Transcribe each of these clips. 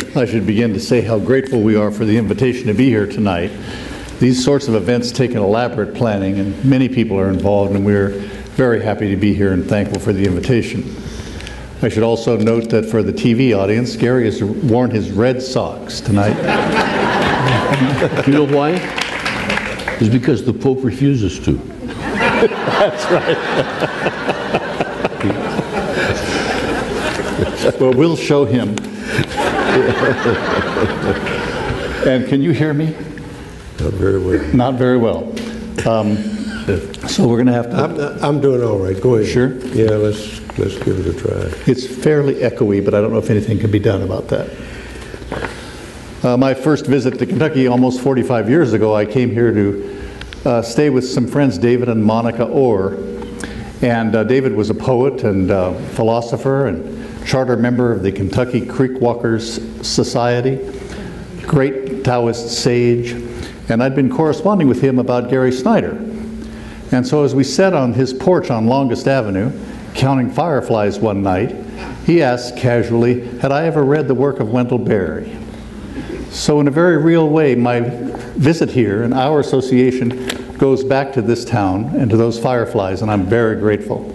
I should begin to say how grateful we are for the invitation to be here tonight. These sorts of events take an elaborate planning, and many people are involved, and we're very happy to be here and thankful for the invitation. I should also note that for the TV audience, Gary has worn his red socks tonight. You know why? It's because the Pope refuses to. That's right. Well, we'll show him. And can you hear me? Not very well. Not very well. So we're going to have to... I'm doing all right. Go ahead. Sure? Yeah, let's give it a try. It's fairly echoey, but I don't know if anything can be done about that. My first visit to Kentucky almost 45 years ago, I came here to stay with some friends, David and Monica Orr. And David was a poet and philosopher and charter member of the Kentucky Creek Walkers Society, great Taoist sage. And I'd been corresponding with him about Gary Snyder. And so as we sat on his porch on Longest Avenue, counting fireflies one night, he asked casually, had I ever read the work of Wendell Berry? So in a very real way, my visit here and our association goes back to this town and to those fireflies, and I'm very grateful.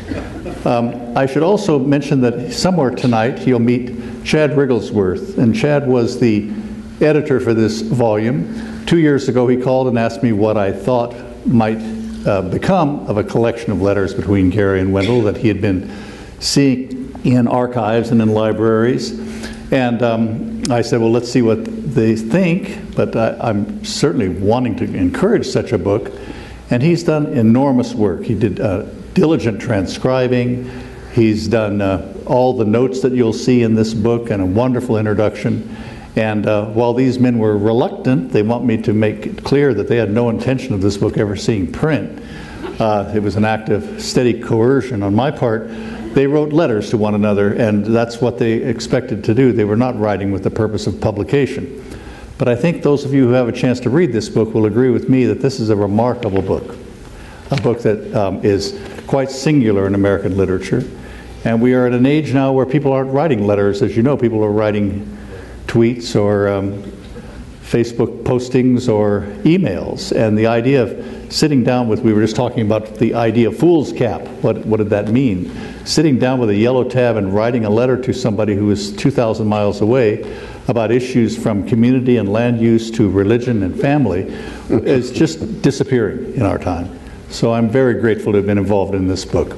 I should also mention that somewhere tonight you'll meet Chad Rigglesworth, and Chad was the editor for this volume. 2 years ago he called and asked me what I thought might become of a collection of letters between Gary and Wendell that he had been seeing in archives and in libraries. And I said, well, let's see what they think, but I'm certainly wanting to encourage such a book. And he's done enormous work. He did diligent transcribing. He's done all the notes that you'll see in this book and a wonderful introduction. And while these men were reluctant, they want me to make it clear that they had no intention of this book ever seeing print. It was an act of steady coercion on my part. They wrote letters to one another, and that's what they expected to do. They were not writing with the purpose of publication. But I think those of you who have a chance to read this book will agree with me that this is a remarkable book, a book that is quite singular in American literature. And we are at an age now where people aren't writing letters. As you know, people are writing tweets or Facebook postings or emails. And the idea of sitting down with, we were just talking about the idea of fool's cap. What did that mean? Sitting down with a yellow tab and writing a letter to somebody who is 2,000 miles away about issues from community and land use to religion and family is just disappearing in our time. So I'm very grateful to have been involved in this book.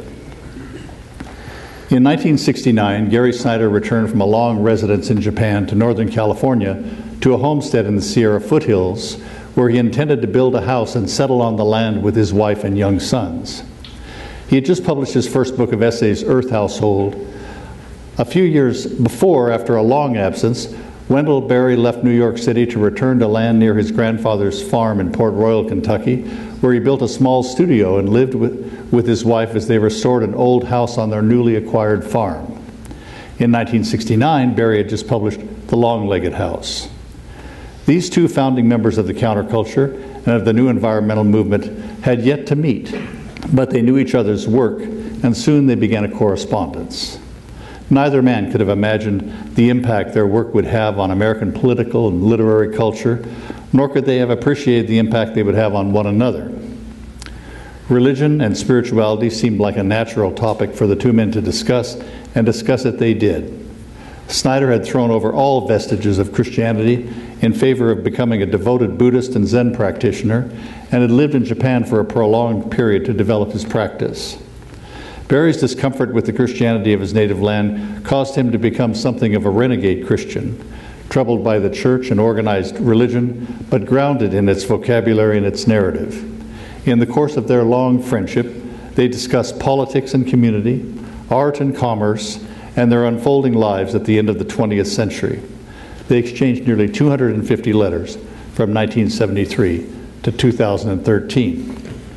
In 1969, Gary Snyder returned from a long residence in Japan to Northern California to a homestead in the Sierra foothills where he intended to build a house and settle on the land with his wife and young sons. He had just published his first book of essays, Earth Household. A few years before, after a long absence, Wendell Berry left New York City to return to land near his grandfather's farm in Port Royal, Kentucky, where he built a small studio and lived with his wife as they restored an old house on their newly acquired farm. In 1969, Berry had just published The Long-Legged House. These two founding members of the counterculture and of the new environmental movement had yet to meet, but they knew each other's work, and soon they began a correspondence. Neither man could have imagined the impact their work would have on American political and literary culture, nor could they have appreciated the impact they would have on one another. Religion and spirituality seemed like a natural topic for the two men to discuss, and discuss it they did. Snyder had thrown over all vestiges of Christianity in favor of becoming a devoted Buddhist and Zen practitioner, and had lived in Japan for a prolonged period to develop his practice. Berry's discomfort with the Christianity of his native land caused him to become something of a renegade Christian, troubled by the church and organized religion, but grounded in its vocabulary and its narrative. In the course of their long friendship, they discussed politics and community, art and commerce, and their unfolding lives at the end of the 20th century. They exchanged nearly 250 letters from 1973 to 2013.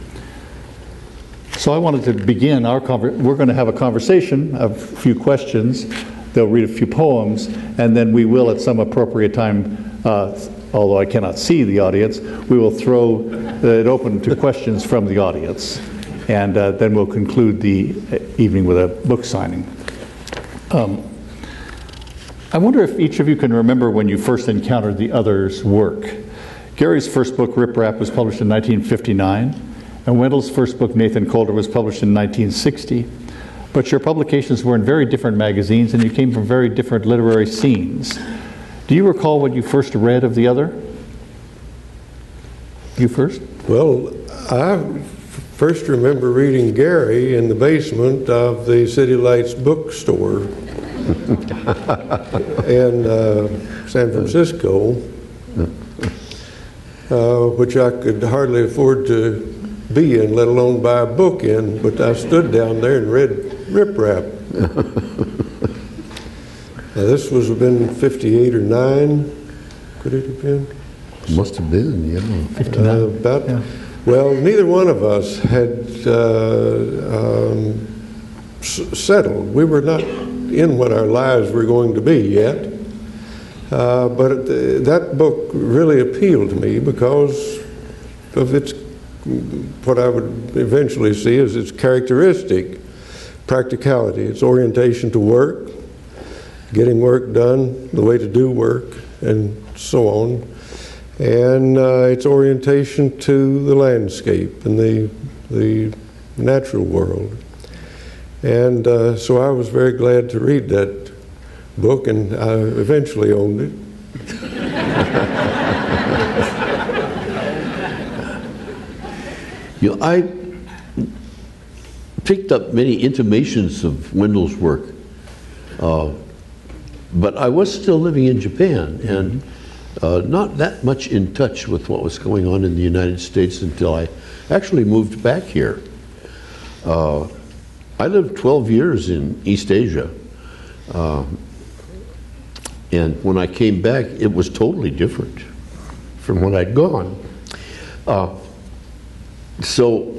So I wanted to begin our we're going to have a conversation, a few questions. They'll read a few poems, and then we will at some appropriate time, although I cannot see the audience, we will throw it open to questions from the audience. And then we'll conclude the evening with a book signing. I wonder if each of you can remember when you first encountered the other's work. Gary's first book, Rip Rap, was published in 1959, and Wendell's first book, Nathan Calder, was published in 1960. But your publications were in very different magazines, and you came from very different literary scenes. Do you recall what you first read of the other? You first? Well, I first remember reading Gary in the basement of the City Lights bookstore in San Francisco, which I could hardly afford to be in, let alone buy a book in, but I stood down there and read Rip Rap. This was been 58 or 9, could it have been? Must have been, yeah. 59. Yeah. Well, neither one of us had settled. We were not in what our lives were going to be yet. But that book really appealed to me because of its, what I would eventually see as its characteristic, practicality, its orientation to work, getting work done, the way to do work, and so on. And its orientation to the landscape and the natural world. And so I was very glad to read that book, and I eventually owned it. You know, I picked up many intimations of Wendell's work, but I was still living in Japan and not that much in touch with what was going on in the United States until I actually moved back here. I lived 12 years in East Asia, and when I came back, it was totally different from when I'd gone. So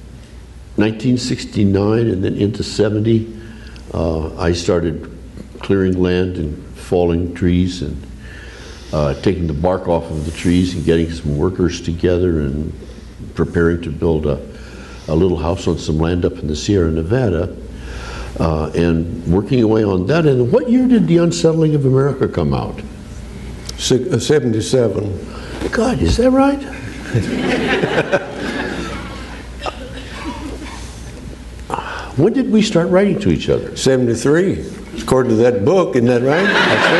1969 and then into 70, I started clearing land and falling trees and taking the bark off of the trees and getting some workers together and preparing to build a little house on some land up in the Sierra Nevada, and working away on that. And what year did The Unsettling of America come out? 77. God, is that right? When did we start writing to each other? 73, according to that book, isn't that right?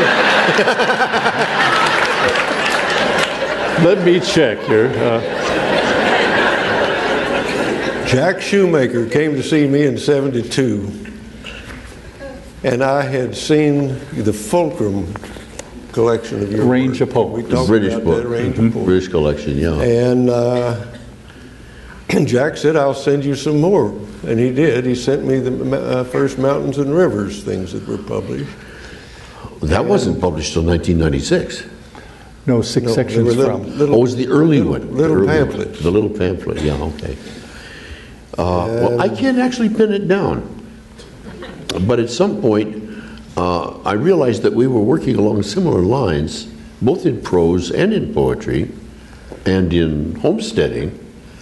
Let me check here. Jack Shoemaker came to see me in 72, and I had seen the Fulcrum collection of your Range work. of Hope. We The talked British about book, that, Range of Hope. British collection, yeah. And Jack said, I'll send you some more. And he did. He sent me the first Mountains and Rivers things that were published. That wasn't published till 1996. No, six No, sections they were from. Oh, it was the early one. Little The early pamphlets. one. The little pamphlet, yeah, okay. Well, I can't actually pin it down. But at some point, I realized that we were working along similar lines, both in prose and in poetry, and in homesteading.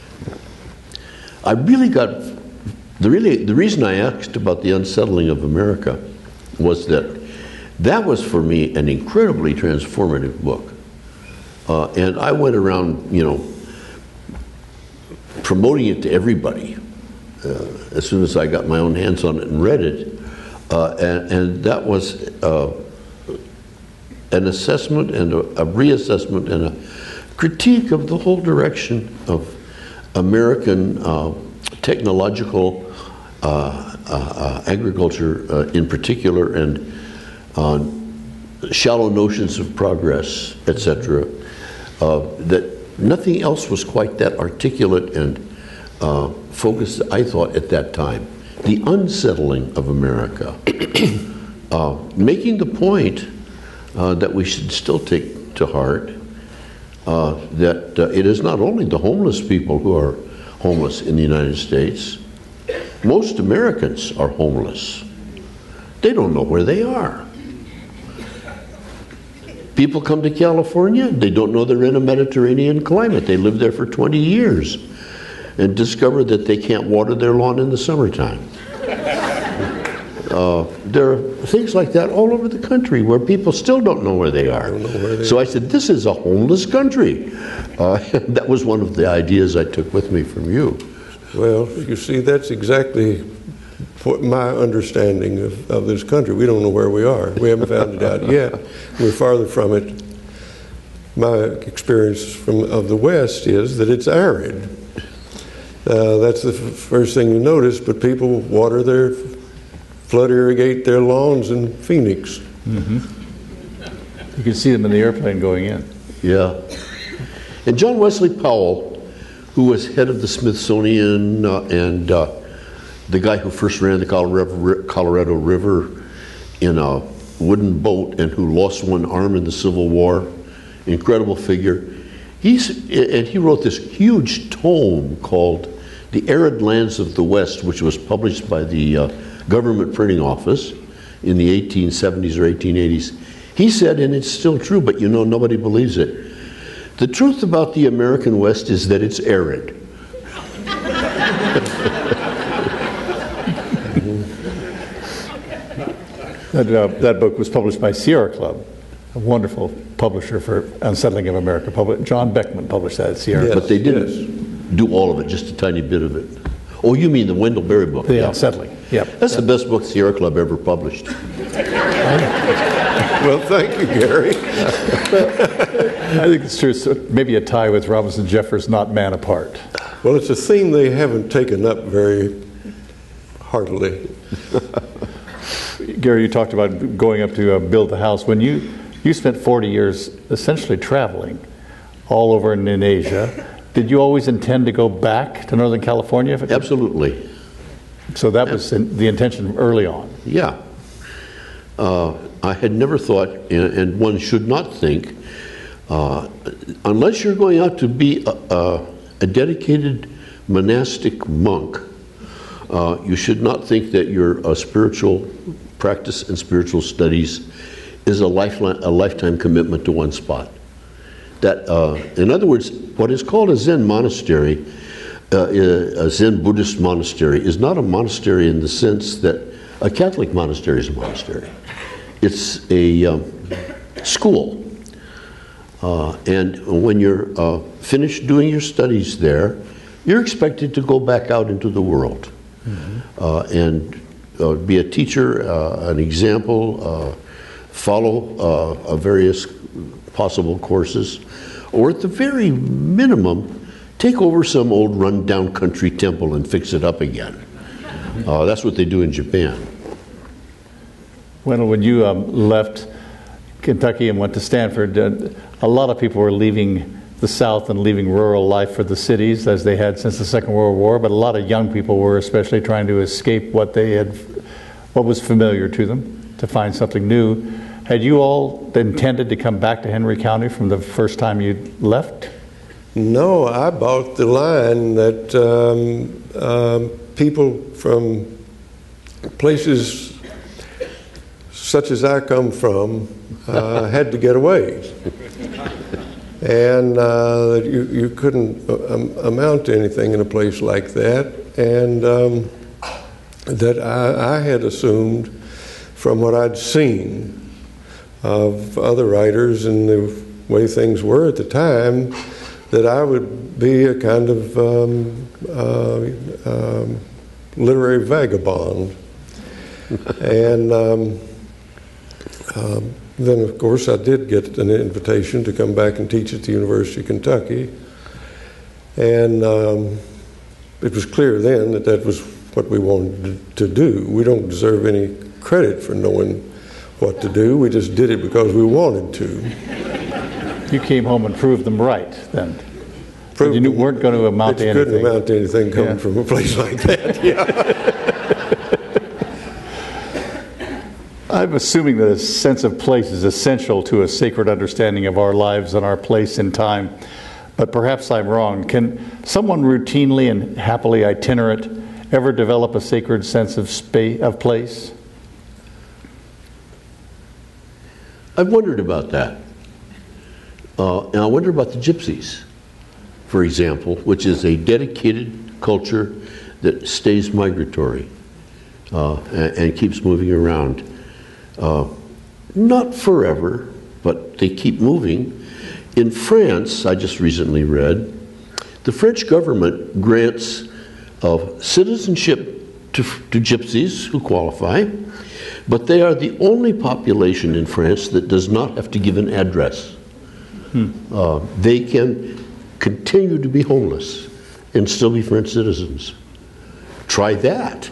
I really got, the reason I asked about The Unsettling of America was that was for me an incredibly transformative book. And I went around, promoting it to everybody as soon as I got my own hands on it and read it. And that was an assessment and a reassessment and a critique of the whole direction of American technological agriculture in particular, and shallow notions of progress, etc. That nothing else was quite that articulate and focused, I thought, at that time. The Unsettling of America, making the point that we should still take to heart that it is not only the homeless people who are homeless in the United States. Most Americans are homeless. They don't know where they are. People come to California, they don't know they're in a Mediterranean climate. They live there for 20 years and discover that they can't water their lawn in the summertime. there are things like that all over the country where people still don't know where they are. So I said, this is a homeless country. That was one of the ideas I took with me from you. Well, you see, that's exactly what my understanding of this country. We don't know where we are. We haven't found it out yet. We're farther from it. My experience of the West is that it's arid. That's the first thing you notice, but people flood irrigate their lawns in Phoenix. Mm-hmm. You can see them in the airplane going in. Yeah. And John Wesley Powell, who was head of the Smithsonian and the guy who first ran the Colorado River in a wooden boat and who lost one arm in the Civil War, incredible figure. He wrote this huge tome called The Arid Lands of the West, which was published by the government printing office in the 1870s or 1880s. He said, and it's still true, but you know, nobody believes it, the truth about the American West is that it's arid. That book was published by Sierra Club, a wonderful publisher for Unsettling of America. John Beckman published that at Sierra. Yes, but they didn't do all of it, just a tiny bit of it. Oh, you mean the Wendell Berry book? The Unsettling, yeah. That's the best book Sierra Club ever published. Well, thank you, Gary. I think it's true. So maybe a tie with Robinson Jeffers' Not Man Apart. Well, it's a theme they haven't taken up very heartily. Gary, you talked about going up to build the house. When you spent 40 years essentially traveling all over in Asia, did you always intend to go back to Northern California? Absolutely. So that was the intention early on. Yeah. I had never thought, and one should not think, unless you're going out to be a dedicated monastic monk, you should not think that your spiritual practice and spiritual studies is a lifetime commitment to one spot. That, in other words, what is called a Zen monastery, a Zen Buddhist monastery, is not a monastery in the sense that a Catholic monastery is a monastery. It's a school. And when you're finished doing your studies there, you're expected to go back out into the world. Mm-hmm. And be a teacher, an example, follow various possible courses, or at the very minimum, take over some old run-down country temple and fix it up again. That's what they do in Japan. When you left Kentucky and went to Stanford, a lot of people were leaving the South and leaving rural life for the cities, as they had since the Second World War, but a lot of young people were especially trying to escape what was familiar to them, to find something new. Had you all intended to come back to Henry County from the first time you left? No, I bought the line that people from places such as I come from had to get away. And that you couldn't amount to anything in a place like that. And that I had assumed from what I'd seen of other writers and the way things were at the time, that I would be a kind of literary vagabond. And then, of course, I did get an invitation to come back and teach at the University of Kentucky. And it was clear then that that was what we wanted to do. We don't deserve any credit for knowing what to do. We just did it because we wanted to. You came home and proved them right, then. You weren't going to amount to anything. Couldn't amount to anything coming from a place like that. Yeah. I'm assuming that a sense of place is essential to a sacred understanding of our lives and our place in time, but perhaps I'm wrong. Can someone routinely and happily itinerant ever develop a sacred sense of place? I've wondered about that. And I wonder about the gypsies, for example, which is a dedicated culture that stays migratory. and keeps moving around. Not forever, but they keep moving. In France, I just recently read, the French government grants citizenship to gypsies who qualify, but they are the only population in France that does not have to give an address. They can continue to be homeless and still be French citizens. Try that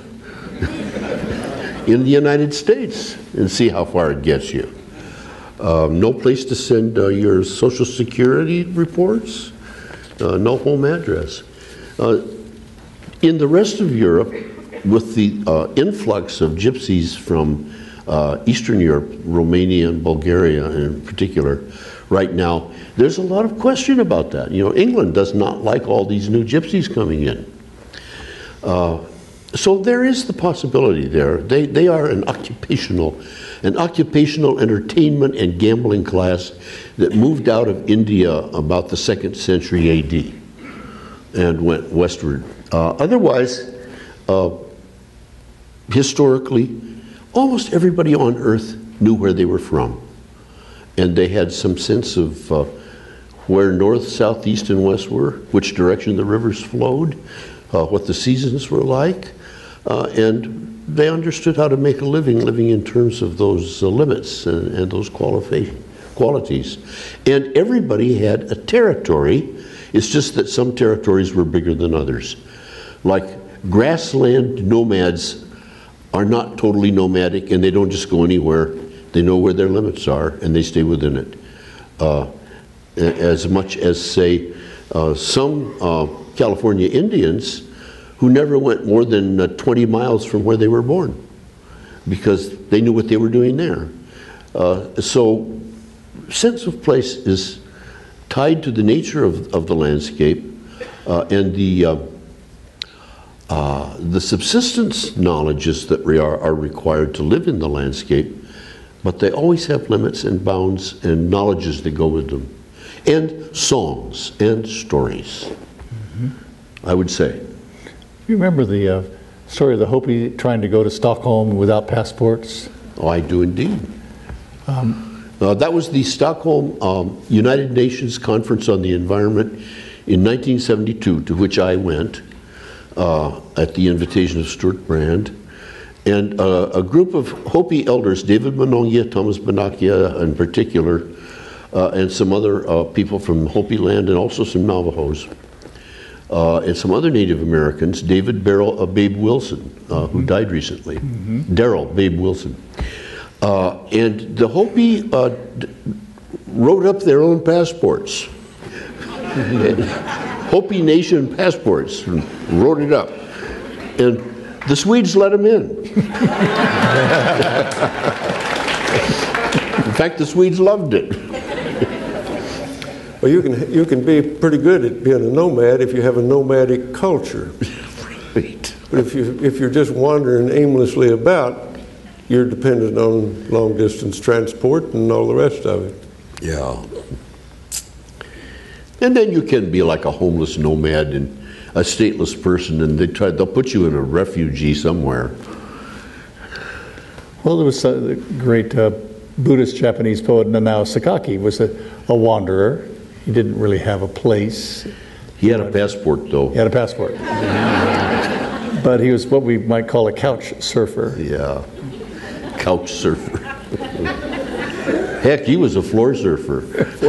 in the United States and see how far it gets you. No place to send your Social Security reports, no home address. In the rest of Europe, with the influx of gypsies from Eastern Europe, Romania and Bulgaria in particular, right now, there's a lot of question about that. You know, England does not like all these new gypsies coming in. So there is the possibility there. They are an occupational entertainment and gambling class that moved out of India about the 2nd century AD and went westward. Otherwise, historically, almost everybody on earth knew where they were from. And they had some sense of where north, south, east, and west were, which direction the rivers flowed, what the seasons were like, and they understood how to make a living in terms of those limits and those qualities. And everybody had a territory. It's just that some territories were bigger than others. Like grassland nomads are not totally nomadic, and they don't just go anywhere. They know where their limits are, and they stay within it. As much as, say, some California Indians who never went more than 20 miles from where they were born because they knew what they were doing there. So sense of place is tied to the nature of the landscape and the subsistence knowledges that are required to live in the landscape, but they always have limits and bounds and knowledges that go with them. And songs and stories, I would say. You remember the story of the Hopi trying to go to Stockholm without passports? Oh, I do indeed. That was the Stockholm United Nations Conference on the Environment in 1972, to which I went at the invitation of Stuart Brand. And a group of Hopi elders, David Monongia, Thomas Banakia in particular, and some other people from Hopi land and also some Navajos, and some other Native Americans, David Babe Wilson, who died recently, Darrell Babe Wilson. And the Hopi wrote up their own passports, Hopi Nation passports, and wrote it up. And the Swedes let them in. In fact, the Swedes loved it. Well, you can be pretty good at being a nomad if you have a nomadic culture. Right. But if you're just wandering aimlessly about, you're dependent on long distance transport and all the rest of it. Yeah. And then you can be like a homeless nomad and a stateless person, and they'll put you in a refugee somewhere. Well, there was the great Buddhist Japanese poet Nanao Sakaki was a wanderer. He didn't really have a place. He had a passport, though. He had a passport. But he was what we might call a couch surfer. Yeah, couch surfer. Heck, he was a floor surfer.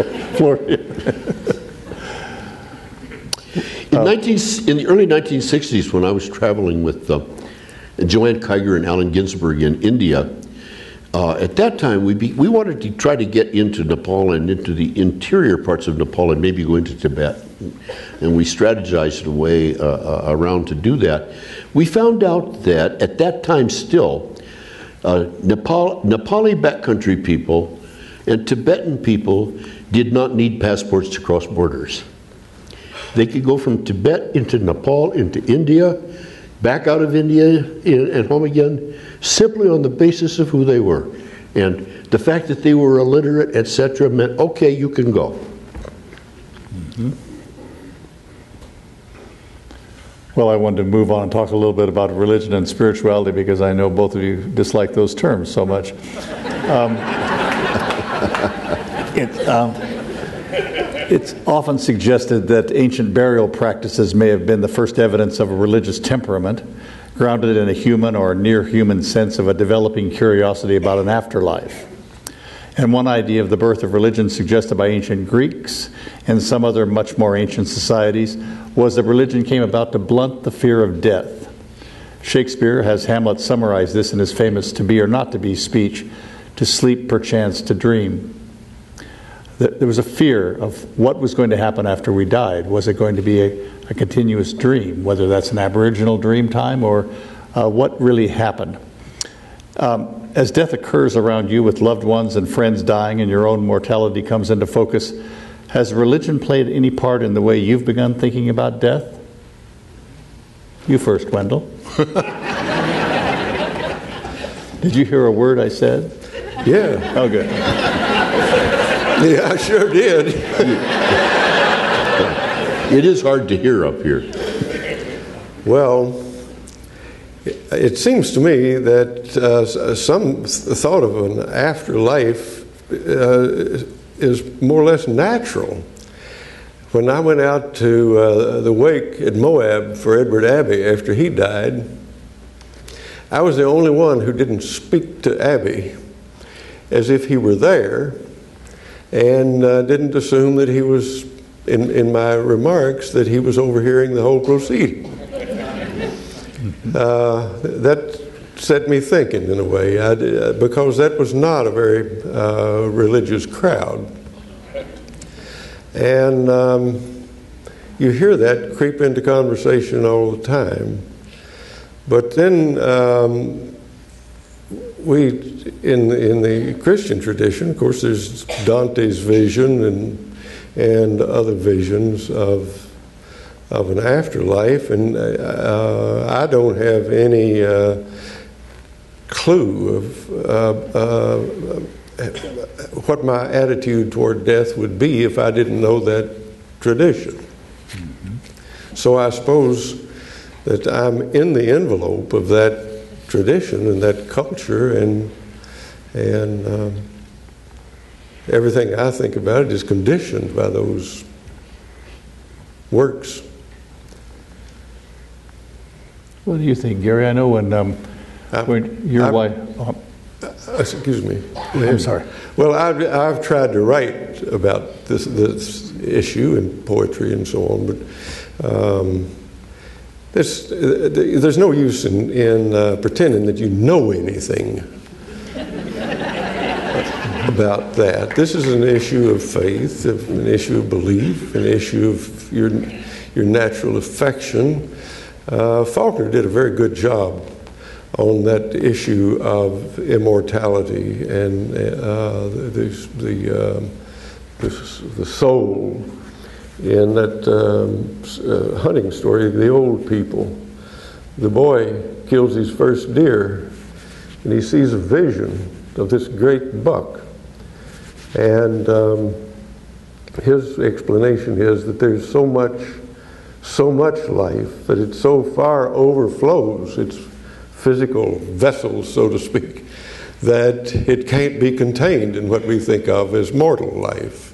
In the early 1960s, when I was traveling with Joanne Kiger and Allen Ginsberg in India, at that time we wanted to try to get into Nepal and into the interior parts of Nepal and maybe go into Tibet. And we strategized a way around to do that. We found out that at that time still, Nepali backcountry people and Tibetan people did not need passports to cross borders. They could go from Tibet into Nepal, into India, back out of India and home again, simply on the basis of who they were. And the fact that they were illiterate, etc., meant, okay, you can go. Well, I wanted to move on and talk a little bit about religion and spirituality because I know both of you dislike those terms so much. It's often suggested that ancient burial practices may have been the first evidence of a religious temperament, grounded in a human or near-human sense of a developing curiosity about an afterlife. And one idea of the birth of religion suggested by ancient Greeks and some other much more ancient societies was that religion came about to blunt the fear of death. Shakespeare has Hamlet summarize this in his famous "To be or not to be" speech, "To sleep perchance to dream." There was a fear of what was going to happen after we died. Was it going to be a continuous dream, whether that's an Aboriginal dream time or what really happened? As death occurs around you with loved ones and friends dying and your own mortality comes into focus, has religion played any part in the way you've begun thinking about death? You first, Wendell. Did you hear a word I said? Yeah. Oh, good. Yeah, I sure did. It is hard to hear up here. Well, it seems to me that some thought of an afterlife is more or less natural. When I went out to the wake at Moab for Edward Abbey after he died, I was the only one who didn't speak to Abbey as if he were there, and didn't assume that he was, in my remarks, that he was overhearing the whole proceeding. That set me thinking in a way, because that was not a very religious crowd. And you hear that creep into conversation all the time. But then we, in the Christian tradition, of course, there's Dante's vision and other visions of an afterlife, and I don't have any clue of what my attitude toward death would be if I didn't know that tradition. Mm-hmm. So I suppose that I'm in the envelope of that tradition and that culture, and everything I think about it is conditioned by those works. What do you think, Gary? I know when your wife... excuse me. I'm sorry. Well, I've tried to write about this issue in poetry and so on, but there's no use in pretending that you know anything about that. This is an issue of faith, an issue of belief, an issue of your natural affection. Faulkner did a very good job on that issue of immortality and the soul in that hunting story, The Old People. The boy kills his first deer, and he sees a vision of this great buck. And his explanation is that there's so much life that it so far overflows its physical vessels, so to speak, that it can't be contained in what we think of as mortal life.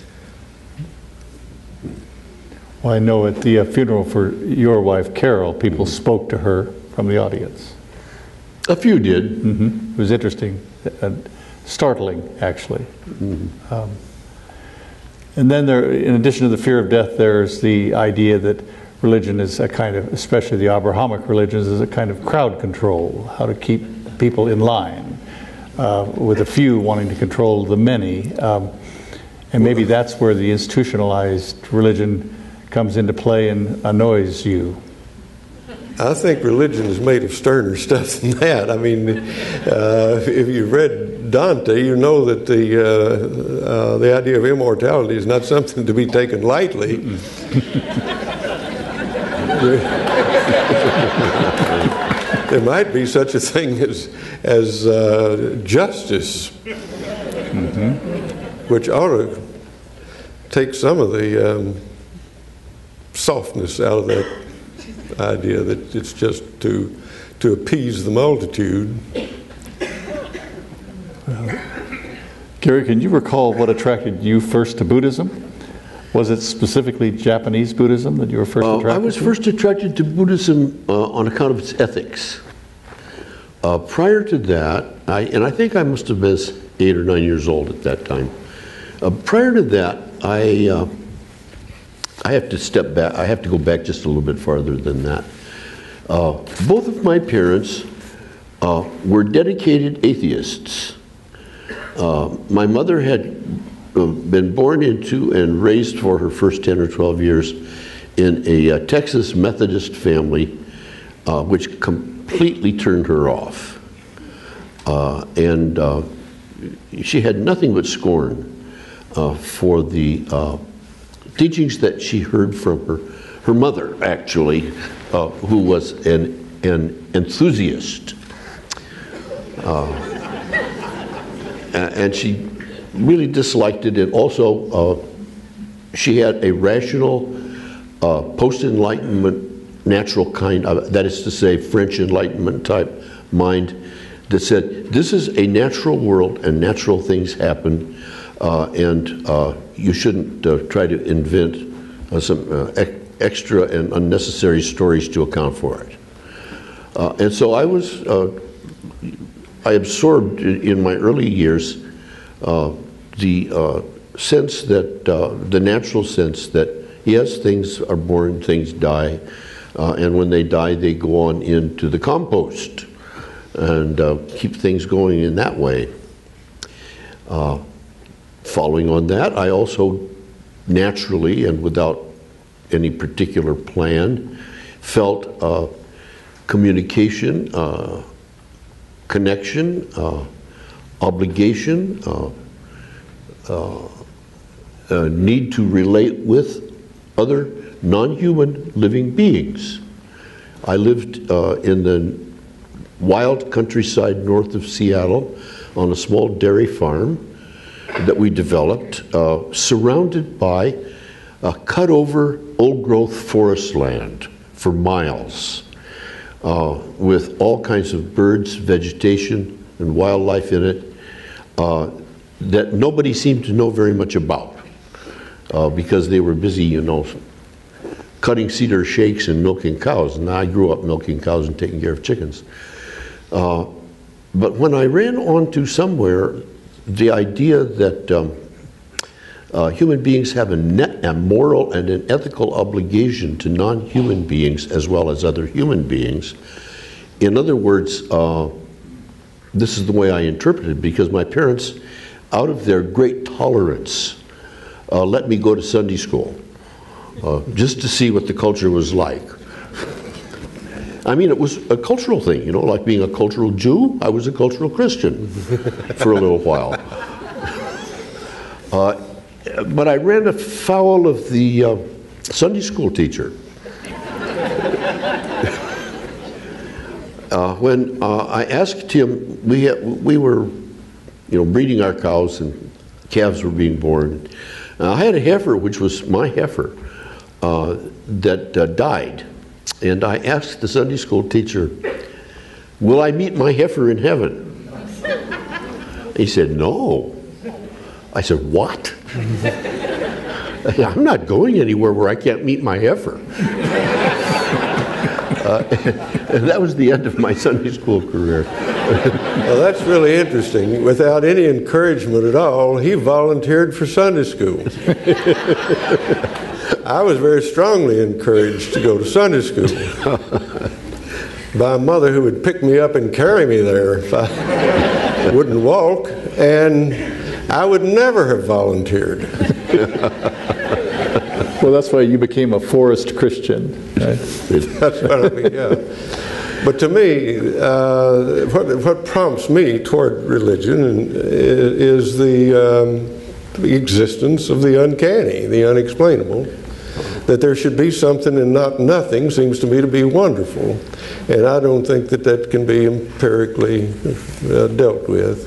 Well, I know at the funeral for your wife, Carol, people spoke to her from the audience. A few did. Mm-hmm. It was interesting, startling, actually. Mm-hmm. And then there, in addition to the fear of death, there's the idea that religion is a kind of, especially the Abrahamic religions, is a kind of crowd control, how to keep people in line, with a few wanting to control the many. And maybe that's where the institutionalized religion comes into play and annoys you. I think religion is made of sterner stuff than that. I mean, if you've read Dante, you know that the idea of immortality is not something to be taken lightly. There might be such a thing as justice, mm-hmm. which ought to take some of the softness out of that idea that it's just to appease the multitude. Gary, can you recall what attracted you first to Buddhism? Was it specifically Japanese Buddhism that you were first attracted to? I was first attracted to Buddhism on account of its ethics. Prior to that, I think I must have been 8 or 9 years old at that time. Prior to that, I have to step back. I have to go back just a little bit farther than that. Both of my parents were dedicated atheists. My mother had been born into and raised for her first 10 or 12 years in a Texas Methodist family, which completely turned her off. And she had nothing but scorn for the teachings that she heard from her mother, actually, who was an enthusiast. And she really disliked it, and also she had a rational, post-Enlightenment, natural kind of, that is to say, French Enlightenment type mind that said, this is a natural world and natural things happen, and you shouldn't try to invent some extra and unnecessary stories to account for it. And so I absorbed in my early years the sense that, the natural sense that, yes, things are born, things die, and when they die, they go on into the compost and keep things going in that way. Following on that, I also naturally and without any particular plan felt communication, connection, obligation, need to relate with other non-human living beings. I lived in the wild countryside north of Seattle on a small dairy farm that we developed, surrounded by cut over old growth forest land for miles, with all kinds of birds, vegetation, and wildlife in it that nobody seemed to know very much about because they were busy, you know, cutting cedar shakes and milking cows. And I grew up milking cows and taking care of chickens. But when I ran onto somewhere the idea that human beings have a moral and an ethical obligation to non-human beings as well as other human beings, in other words, this is the way I interpreted it, because my parents, out of their great tolerance, let me go to Sunday school just to see what the culture was like. I mean, it was a cultural thing, you know, like being a cultural Jew. I was a cultural Christian for a little while. But I ran afoul of the Sunday school teacher. When I asked him, we were, you know, breeding our cows and calves were being born. I had a heifer, which was my heifer, that died. And I asked the Sunday school teacher, will I meet my heifer in heaven? He said, no. I said, what? I'm not going anywhere where I can't meet my heifer. And that was the end of my Sunday school career. Well, that's really interesting. Without any encouragement at all, he volunteered for Sunday school. I was very strongly encouraged to go to Sunday school by a mother who would pick me up and carry me there if I wouldn't walk, and I would never have volunteered. Well, that's why you became a forest Christian, right? That's what I mean, yeah. But to me, what prompts me toward religion is the existence of the uncanny, the unexplainable. That there should be something and not nothing seems to me to be wonderful. And I don't think that that can be empirically dealt with.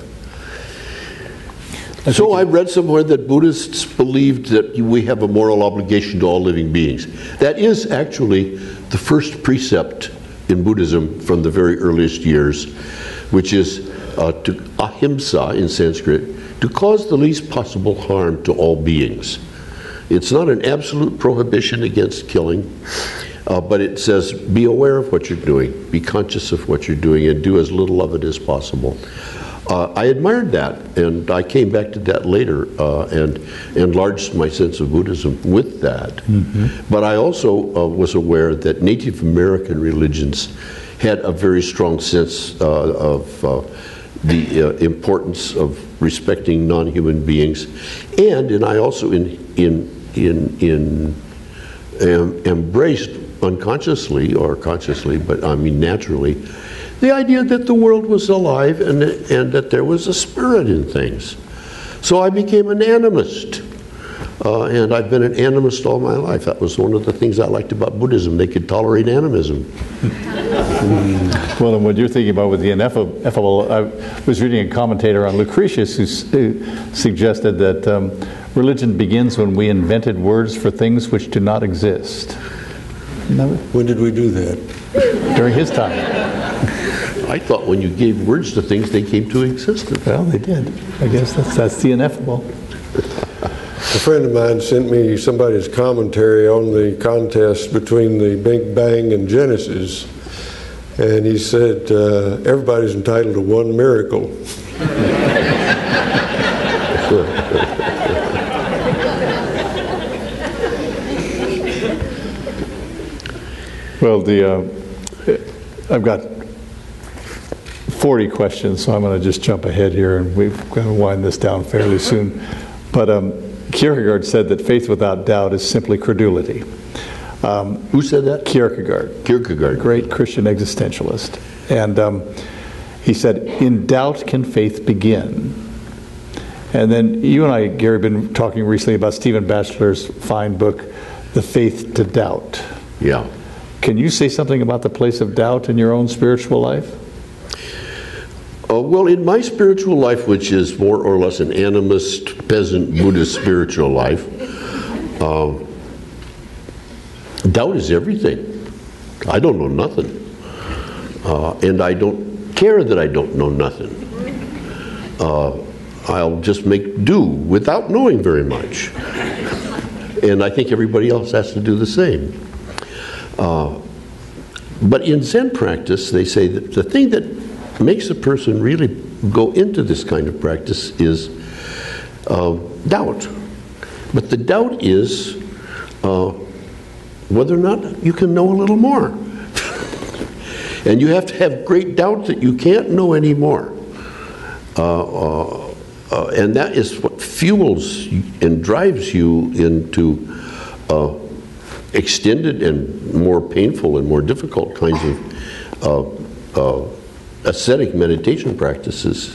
So I read somewhere that Buddhists believed that we have a moral obligation to all living beings. That is actually the first precept in Buddhism from the very earliest years, which is to ahimsa in Sanskrit, to cause the least possible harm to all beings. It's not an absolute prohibition against killing, but it says be aware of what you're doing, be conscious of what you're doing, and do as little of it as possible. I admired that, and I came back to that later and enlarged my sense of Buddhism with that. But I also was aware that Native American religions had a very strong sense of the importance of respecting non-human beings, and I also embraced unconsciously or consciously, but I mean naturally, the idea that the world was alive and that there was a spirit in things. So I became an animist, and I've been an animist all my life. That was one of the things I liked about Buddhism. They could tolerate animism. Well, and what you're thinking about with the ineffable, I was reading a commentator on Lucretius who suggested that religion begins when we invented words for things which do not exist. When did we do that? During his time. I thought when you gave words to things, they came to existence. Well, they did. I guess that's the ineffable. A friend of mine sent me somebody's commentary on the contest between the Big Bang and Genesis, and he said, everybody's entitled to one miracle. Well, I've got 40 questions, so I'm going to just jump ahead here, and we're going to wind this down fairly soon. But Kierkegaard said that faith without doubt is simply credulity. Who said that? Kierkegaard. Kierkegaard. Great Christian existentialist. And he said, in doubt can faith begin. And then you and I, Gary, have been talking recently about Stephen Batchelor's fine book, The Faith to Doubt. Yeah. Can you say something about the place of doubt in your own spiritual life? Well, in my spiritual life, which is more or less an animist, peasant, Buddhist spiritual life, doubt is everything. I don't know nothing. And I don't care that I don't know nothing. I'll just make do without knowing very much. And I think everybody else has to do the same. But in Zen practice, they say that the thing that makes a person really go into this kind of practice is doubt. But the doubt is whether or not you can know a little more. And you have to have great doubt that you can't know any more. And that is what fuels and drives you into extended and more painful and more difficult kinds of ascetic meditation practices,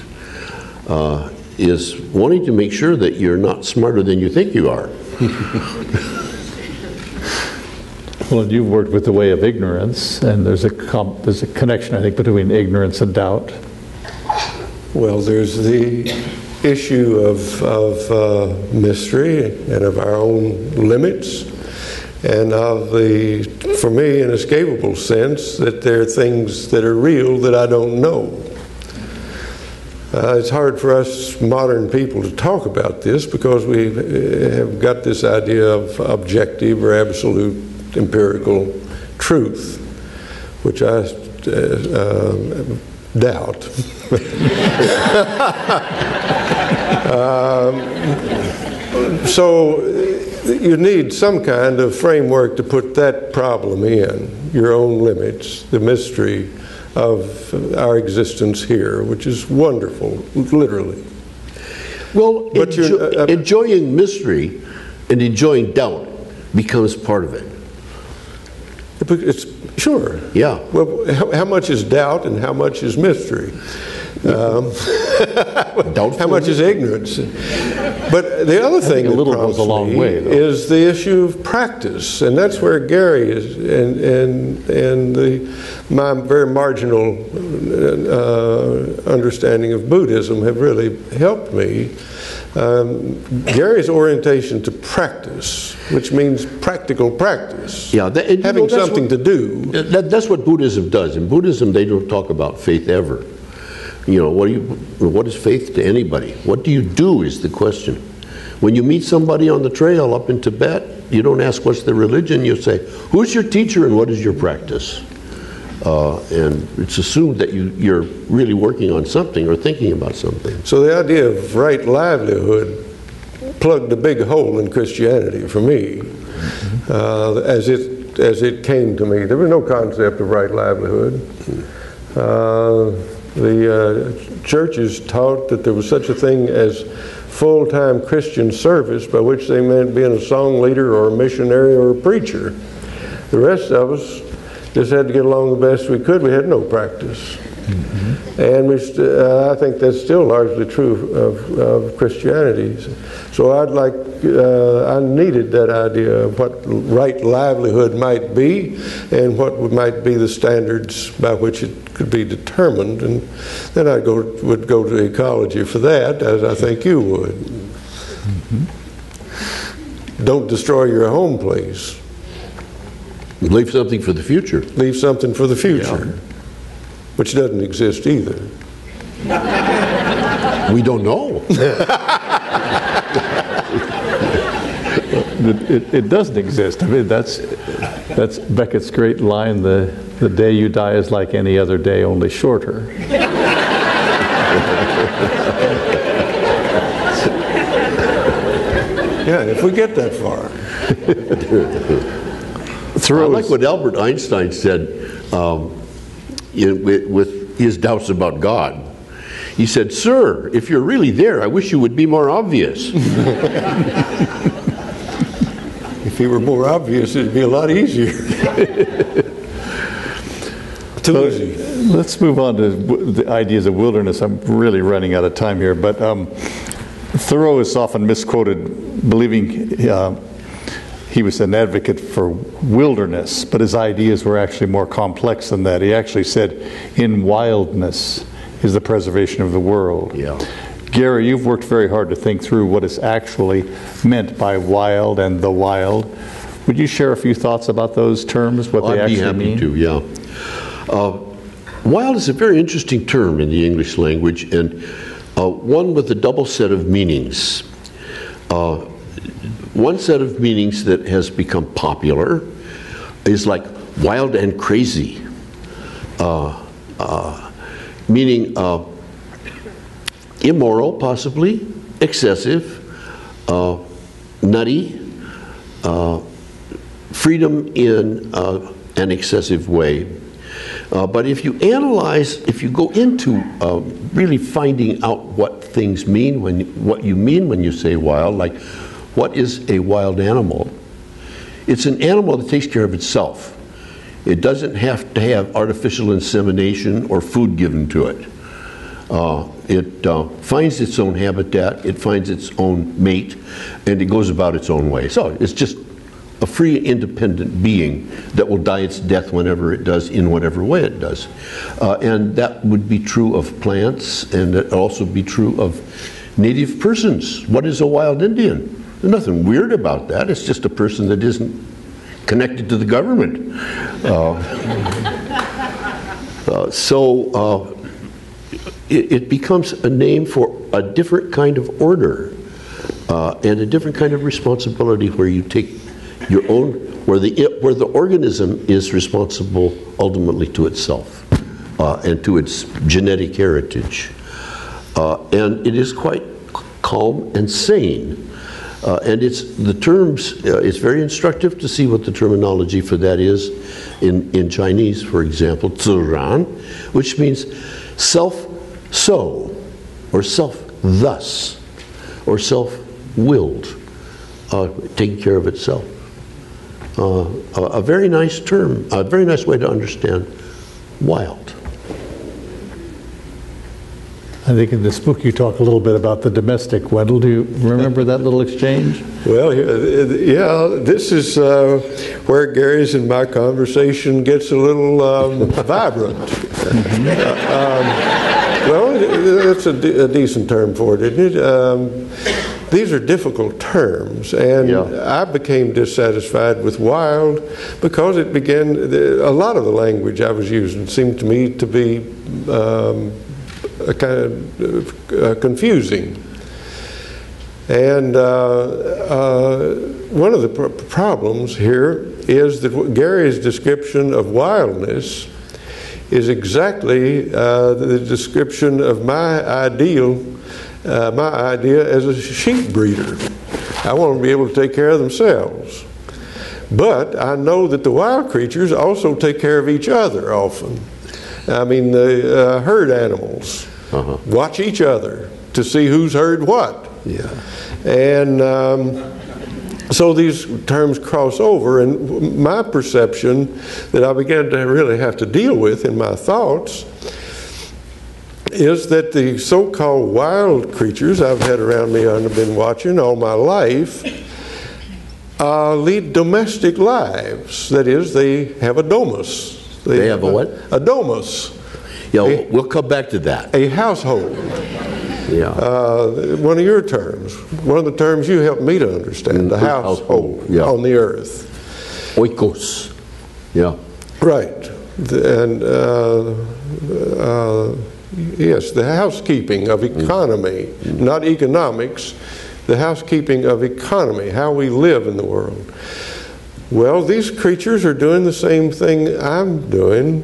is wanting to make sure that you're not smarter than you think you are. Well, and you've worked with the way of ignorance, and there's a connection, I think, between ignorance and doubt. Well, there's the issue of mystery and of our own limits, and of the, for me, inescapable sense that there are things that are real that I don't know. It's hard for us modern people to talk about this because we have got this idea of objective or absolute empirical truth, which I doubt. So you need some kind of framework to put that problem in, your own limits, the mystery of our existence here, which is wonderful, literally. Well, enjoying mystery and enjoying doubt becomes part of it. It's, sure. Yeah. Well, how much is doubt and how much is mystery? How much is ignorance? But the other thing that prompts me is the issue of practice, and that's where Gary is, and my very marginal understanding of Buddhism have really helped me. Gary's orientation to practice, which means practical practice. Yeah, and having something to do. That's what Buddhism does. In Buddhism, they don't talk about faith ever. You know, what is faith to anybody? What do you do is the question. When you meet somebody on the trail up in Tibet, you don't ask what's their religion, you say, who's your teacher and what is your practice? And it's assumed that you're really working on something or thinking about something. So the idea of right livelihood plugged a big hole in Christianity for me, as it came to me. There was no concept of right livelihood. The churches taught that there was such a thing as full-time Christian service, by which they meant being a song leader or a missionary or a preacher. The rest of us just had to get along the best we could. We had no practice. And I think that's still largely true of Christianity. So I needed that idea of what right livelihood might be and what might be the standards by which it could be determined. And then I would go to ecology for that, as I think you would. Don't destroy your home, please. Leave something for the future. Leave something for the future. Yeah. Which doesn't exist either. We don't know. It doesn't exist. I mean, that's Beckett's great line, the day you die is like any other day, only shorter. Yeah, if we get that far. I like what Albert Einstein said with his doubts about God. He said, "Sir, if you're really there, I wish you would be more obvious." If he were more obvious, it'd be a lot easier. Too easy. Let's move on to the ideas of wilderness. I'm really running out of time here, but Thoreau is often misquoted, believing he was an advocate for wilderness, but his ideas were actually more complex than that. He actually said, in wildness is the preservation of the world. Yeah. Gary, you've worked very hard to think through what is actually meant by wild and the wild. Would you share a few thoughts about those terms, what they actually mean? I'd be happy to, yeah. Wild is a very interesting term in the English language, and one with a double set of meanings. One set of meanings that has become popular is like wild and crazy, meaning immoral, possibly, excessive, nutty, freedom in an excessive way. But if you analyze, if you go into really finding out what things mean, what you mean when you say wild, like what is a wild animal? It's an animal that takes care of itself. It doesn't have to have artificial insemination or food given to it. It finds its own habitat, it finds its own mate, and it goes about its own way. So it's just a free, independent being that will die its death whenever it does, in whatever way it does. And that would be true of plants, and it also be true of native persons. What is a wild Indian? There's nothing weird about that. It's just a person that isn't connected to the government. It becomes a name for a different kind of order and a different kind of responsibility, where you take your own, where the organism is responsible ultimately to itself and to its genetic heritage. And it is quite calm and sane. And the terms, it's very instructive to see what the terminology for that is in Chinese, for example, 自然, which means self-so, or self-thus, or self-willed, taking care of itself. A very nice term, a very nice way to understand wild. I think in this book you talk a little bit about the domestic. Wendell, do you remember that little exchange? Well, yeah, this is where Gary's and my conversation gets a little vibrant. Well, that's a decent term for it, isn't it? these are difficult terms, and I became dissatisfied with wild because it began, a lot of the language I was using seemed to me to be a kind of confusing. And one of the problems here is that Gary's description of wildness is exactly the description of my idea as a sheep breeder. I want them to be able to take care of themselves. But I know that the wild creatures also take care of each other often. I mean, the herd animals watch each other to see who's heard what. Yeah. And so these terms cross over, and my perception that I began to really have to deal with in my thoughts is that the so-called wild creatures I've had around me and I've been watching all my life lead domestic lives. That is, they have a domus. They have a what? A domus. Yeah, we'll come back to that. A household. Yeah. One of your terms. One of the terms you helped me to understand. The household on the earth. Oikos. Yeah. Right. And yes, the housekeeping of economy, not economics, the housekeeping of economy, how we live in the world. Well, these creatures are doing the same thing I'm doing,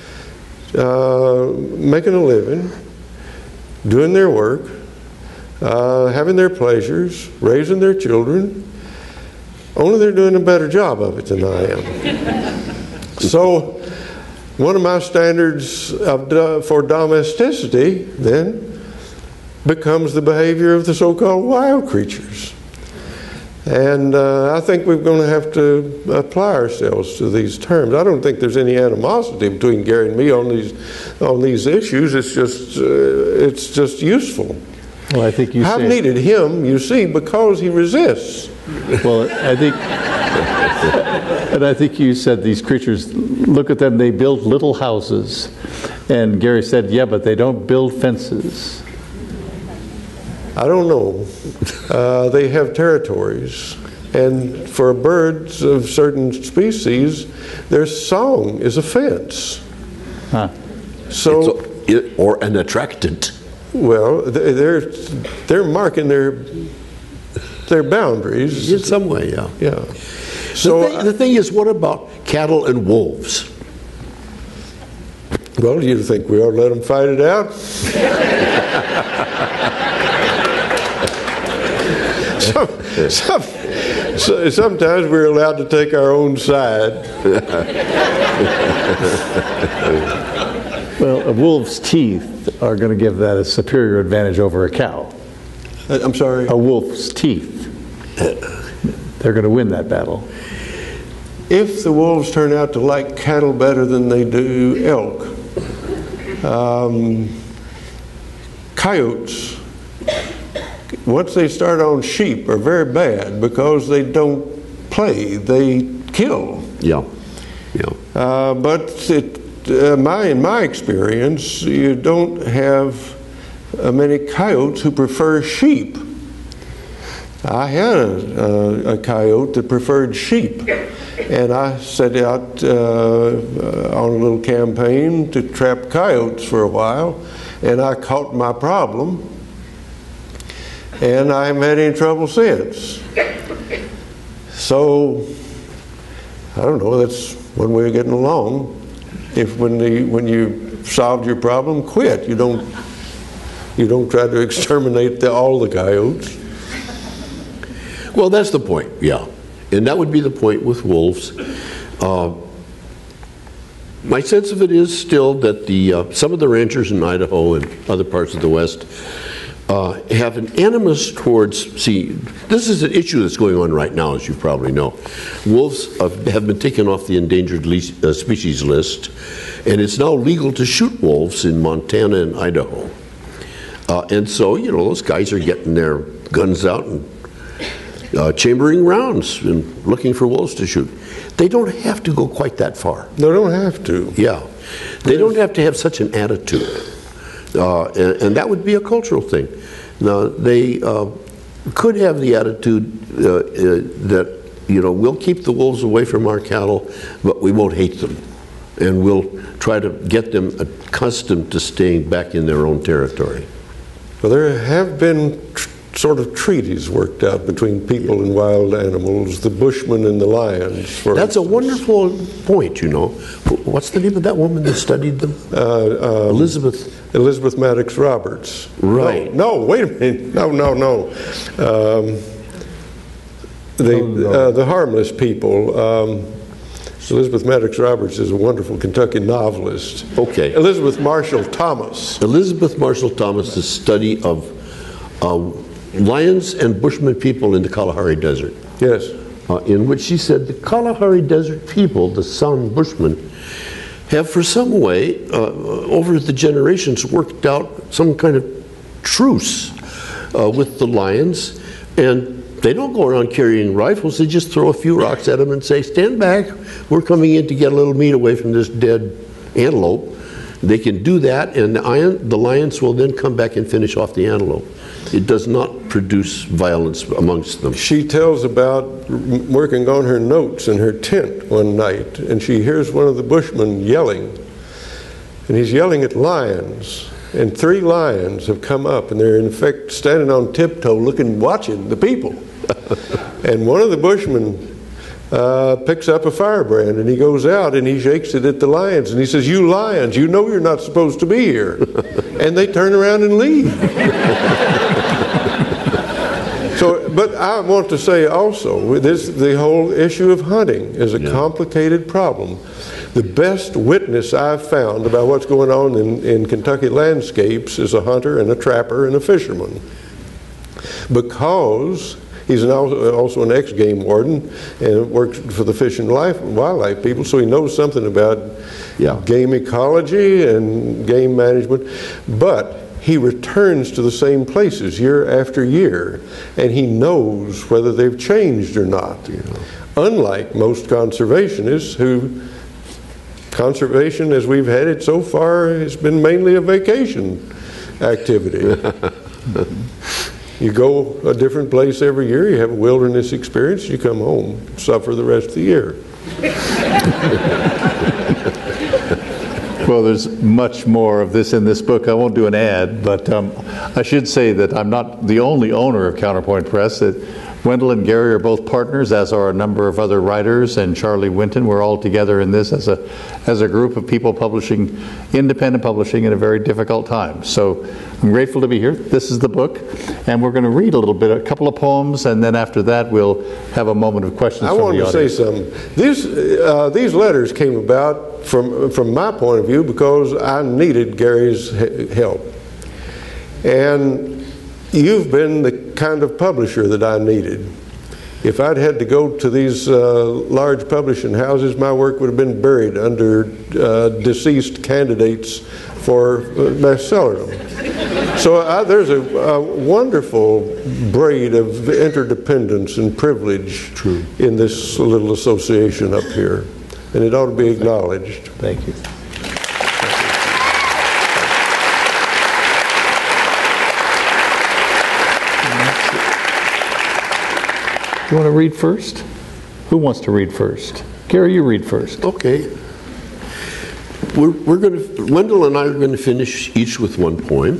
making a living, doing their work, having their pleasures, raising their children, only they're doing a better job of it than I am. So one of my standards for domesticity then becomes the behavior of the so-called wild creatures. And I think we're going to have to apply ourselves to these terms. I don't think there's any animosity between Gary and me on these issues. It's just useful. Well, I think you I've needed him, you see, because he resists. Well, I think, and I think you said these creatures, look at them, they build little houses. And Gary said, yeah, but they don't build fences. I don't know. They have territories. And for birds of certain species, their song is a fence. Huh. So, or an attractant. Well, they're marking their boundaries. In some way, yeah. Yeah. So the thing is, what about cattle and wolves? Well, do you think we ought to let them fight it out? Sometimes we're allowed to take our own side. Well, a wolf's teeth are going to give that a superior advantage over a cow. I'm sorry? A wolf's teeth. They're going to win that battle. If the wolves turn out to like cattle better than they do elk, coyotes, once they start on sheep, are very bad because they don't play, they kill. Yeah, yeah. But in my experience, you don't have many coyotes who prefer sheep. I had a coyote that preferred sheep, and I set out on a little campaign to trap coyotes for a while, and I caught my problem, and I haven't had any trouble since. So, I don't know, that's one way of getting along. If when you solved your problem, quit. You don't try to exterminate all the coyotes. Well, that's the point, yeah. And that would be the point with wolves. My sense of it is still that some of the ranchers in Idaho and other parts of the West have an animus towards, this is an issue that's going on right now, as you probably know. Wolves have been taken off the endangered species list, and it's now legal to shoot wolves in Montana and Idaho. And so, those guys are getting their guns out and chambering rounds and looking for wolves to shoot. They don't have to go quite that far. They don't have to. Yeah. They don't have to have such an attitude. And that would be a cultural thing. Now, could have the attitude that, you know, we'll keep the wolves away from our cattle, but we won't hate them. And we'll try to get them accustomed to staying back in their own territory. Well, there have been sort of treaties worked out between people and wild animals, the bushmen and the lions. That's a wonderful point, you know. What's the name of that woman that studied them? Elizabeth Maddox Roberts. Right. No, wait a minute. No. The harmless people. Elizabeth Maddox Roberts is a wonderful Kentucky novelist. Okay. Elizabeth Marshall Thomas. Elizabeth Marshall Thomas, the study of lions and bushman people in the Kalahari Desert. Yes. In which she said the Kalahari Desert people, the San Bushmen, have for some way, over the generations, worked out some kind of truce with the lions, and they don't go around carrying rifles. They just throw a few rocks at them and say, stand back, we're coming in to get a little meat away from this dead antelope. They can do that, and the lions will then come back and finish off the antelope. It does not produce violence amongst them. She tells about working on her notes in her tent one night, and she hears one of the bushmen yelling, and he's yelling at lions, and 3 lions have come up, and they're in fact standing on tiptoe watching the people. And one of the bushmen picks up a firebrand, and he goes out and he shakes it at the lions, and he says, "You lions, you know you're not supposed to be here." And they turn around and leave. So, but I want to say also, the whole issue of hunting is a complicated problem. The best witness I've found about what's going on in Kentucky landscapes is a hunter and a trapper and a fisherman, because he's also an ex-game warden and works for the Fish and Wildlife people, so he knows something about game ecology and game management. But he returns to the same places year after year, and he knows whether they've changed or not. Unlike most conservationists conservation as we've had it so far has been mainly a vacation activity. You go a different place every year, you have a wilderness experience, you come home, suffer the rest of the year. Well, there's much more of this in this book. I won't do an ad, but I should say that I'm not the only owner of Counterpoint Press. That Wendell and Gary are both partners, as are a number of other writers, and Charlie Winton. We're all together in this as a group of people publishing, independent publishing, in a very difficult time. So I'm grateful to be here. This is the book, and we're going to read a couple of poems, and then after that we'll have a moment of questions from the audience. I want to say something. These letters came about from my point of view because I needed Gary's help. And you've been the kind of publisher that I needed. If I'd had to go to these large publishing houses, my work would have been buried under deceased candidates for bestsellerdom. So there's a wonderful braid of interdependence and privilege in this little association up here, and it ought to be acknowledged. Thank you. You want to read first? Who wants to read first? Gary, you read first. Okay. We're going to, Wendell and I are going to finish each with one poem.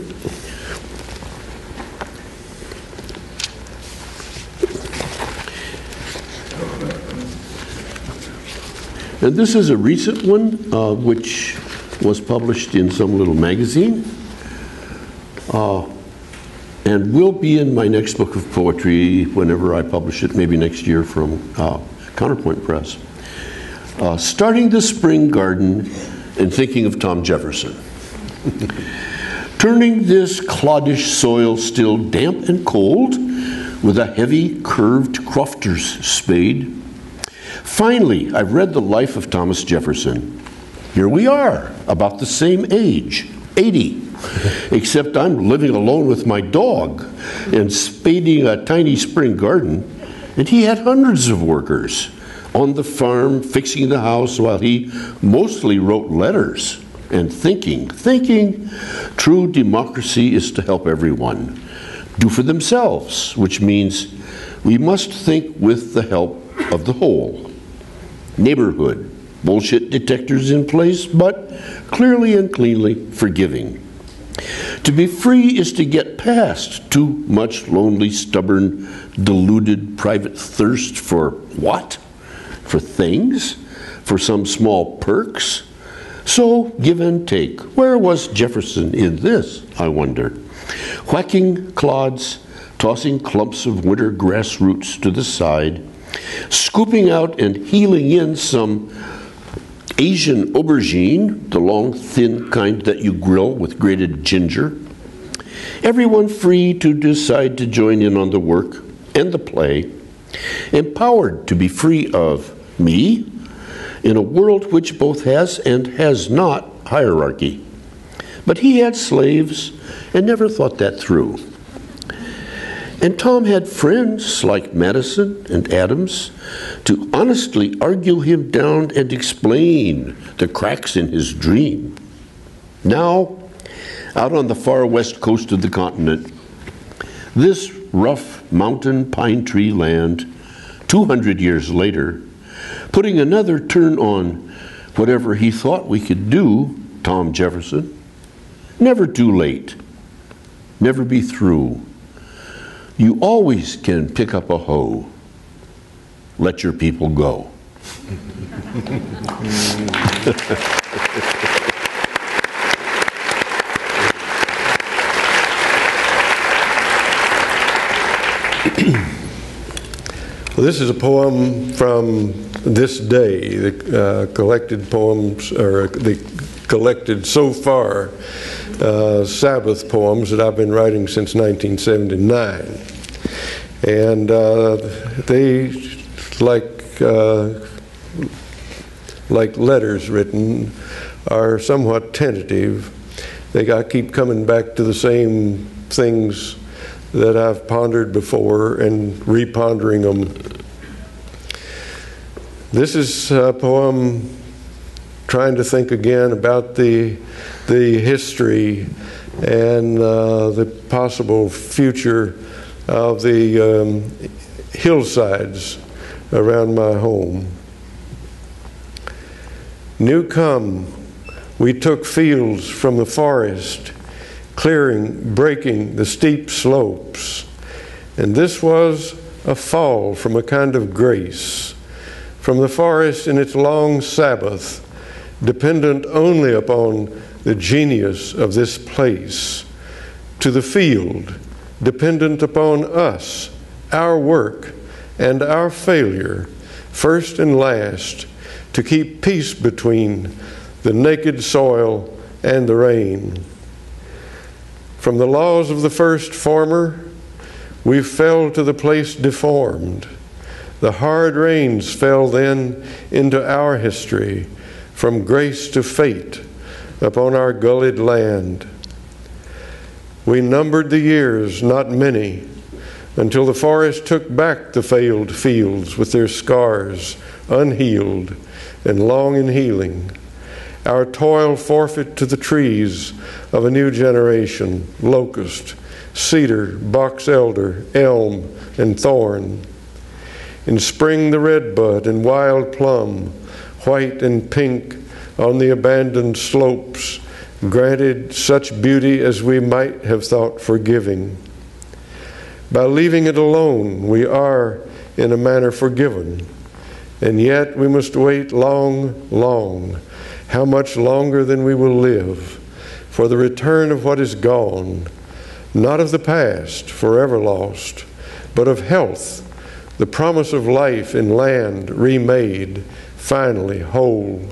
And this is a recent one, which was published in some little magazine. And will be in my next book of poetry whenever I publish it, maybe next year, from Counterpoint Press. Starting the spring garden and thinking of Tom Jefferson. Turning this cloddish soil still damp and cold with a heavy curved crofter's spade. Finally, I've read the life of Thomas Jefferson. Here we are, about the same age, 80. Except I'm living alone with my dog and spading a tiny spring garden, and he had hundreds of workers on the farm fixing the house while he mostly wrote letters and thinking. True democracy is to help everyone, do for themselves, which means we must think with the help of the whole. Neighborhood, bullshit detectors in place, but clearly and cleanly forgiving. To be free is to get past too much lonely, stubborn, deluded private thirst for what? For things? For some small perks? So, give and take. Where was Jefferson in this, I wonder? Whacking clods, tossing clumps of winter grass roots to the side, scooping out and heeling in some Asian aubergine, the long, thin kind that you grill with grated ginger. Everyone free to decide to join in on the work and the play, empowered to be free of me in a world which both has and has not hierarchy. But he had slaves and never thought that through. And Tom had friends like Madison and Adams to honestly argue him down and explain the cracks in his dream. Now, out on the far west coast of the continent, this rough mountain pine tree land, 200 years later, putting another turn on whatever he thought we could do, Tom Jefferson. Never too late. Never be through. You always can pick up a hoe. Let your people go. Well, this is a poem from this day, the collected poems, or the collected so far Sabbath poems that I've been writing since 1979. And they, like letters written, are somewhat tentative. I keep coming back to the same things that I've pondered before and repondering them. This is a poem trying to think again about the history and the possible future of the hillsides around my home. New come, we took fields from the forest, clearing, breaking the steep slopes. And this was a fall from a kind of grace, from the forest in its long Sabbath, dependent only upon the genius of this place, to the field, dependent upon us, our work, and our failure, first and last, to keep peace between the naked soil and the rain. From the laws of the first former, we fell to the place deformed. The hard rains fell then into our history, from grace to fate, upon our gullied land. We numbered the years, not many, until the forest took back the failed fields with their scars, unhealed and long in healing. Our toil forfeit to the trees of a new generation, locust, cedar, box elder, elm, and thorn. In spring the redbud and wild plum, white and pink on the abandoned slopes, granted such beauty as we might have thought forgiving. By leaving it alone, we are, in a manner, forgiven. And yet we must wait long, long, how much longer than we will live, for the return of what is gone, not of the past, forever lost, but of health, the promise of life in land remade, finally whole.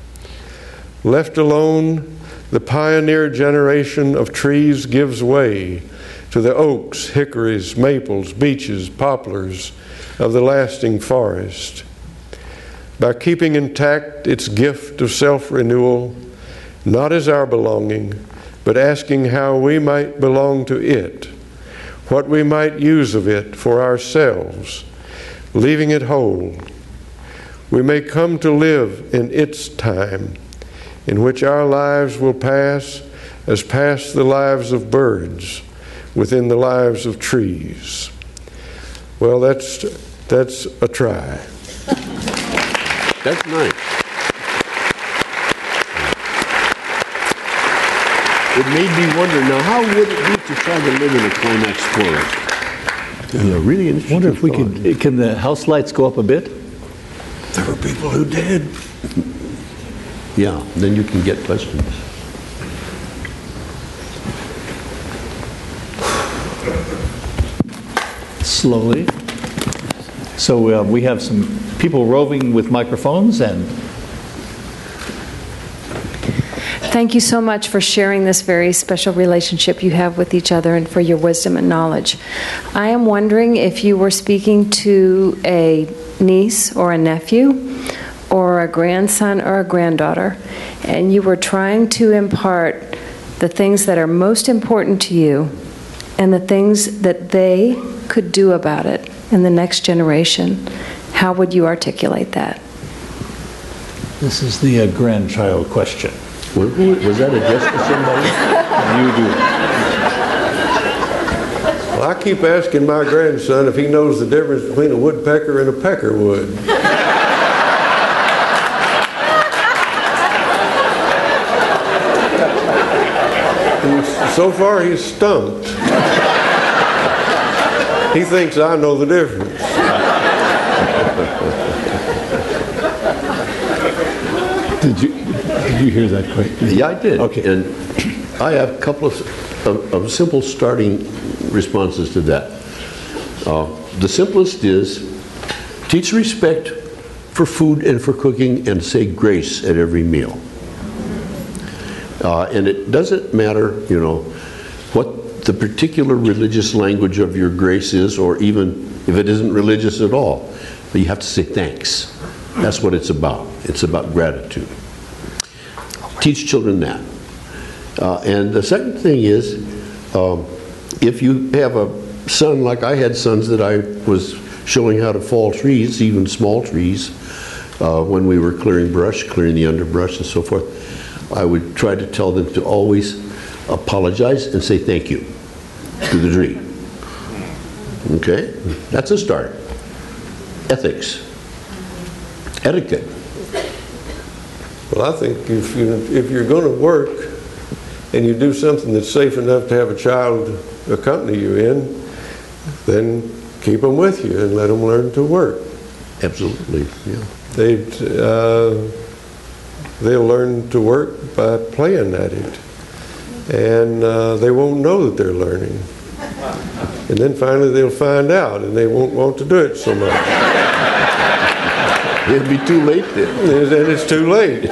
Left alone, the pioneer generation of trees gives way to the oaks, hickories, maples, beeches, poplars of the lasting forest. By keeping intact its gift of self-renewal, not as our belonging, but asking how we might belong to it, what we might use of it for ourselves, leaving it whole, we may come to live in its time, in which our lives will pass as pass the lives of birds, within the lives of trees. Well, that's a try. That's nice. It made me wonder, now how would it be to try to live in a climax forest? Yeah, really interesting. I wonder if we could, can the house lights go up a bit? There were people who did. Yeah, then you can get questions. Slowly. So we have some people roving with microphones, and thank you so much for sharing this very special relationship you have with each other and for your wisdom and knowledge. I am wondering if you were speaking to a niece or a nephew or a grandson or a granddaughter, and you were trying to impart the things that are most important to you and the things that they could do about it in the next generation. How would you articulate that? this is the grandchild question. Was that addressed to somebody? You do. Well, I keep asking my grandson if he knows the difference between a woodpecker and a peckerwood. And so far, he's stumped. He thinks I know the difference. Did you hear that question? Yeah, I did. Okay. And I have a couple of simple starting responses to that. The simplest is teach respect for food and for cooking and say grace at every meal. And it doesn't matter, you know, what the particular religious language of your grace is, or even if it isn't religious at all. But you have to say thanks. That's what it's about. It's about gratitude. Teach children that. And the second thing is, if you have a son, like I had sons that I was showing how to fall trees, even small trees, when we were clearing brush, clearing the underbrush and so forth, I would try to tell them to always apologize and say thank you to the tree. Okay? That's a start. Ethics. Etiquette. Well, I think if you're going to work and you do something that's safe enough to have a child accompany you in, then keep them with you and let them learn to work. Absolutely. Yeah. They'll learn to work by playing at it, and they won't know that they're learning. And then finally they'll find out, and they won't want to do it so much. It'll be too late then. And it's too late.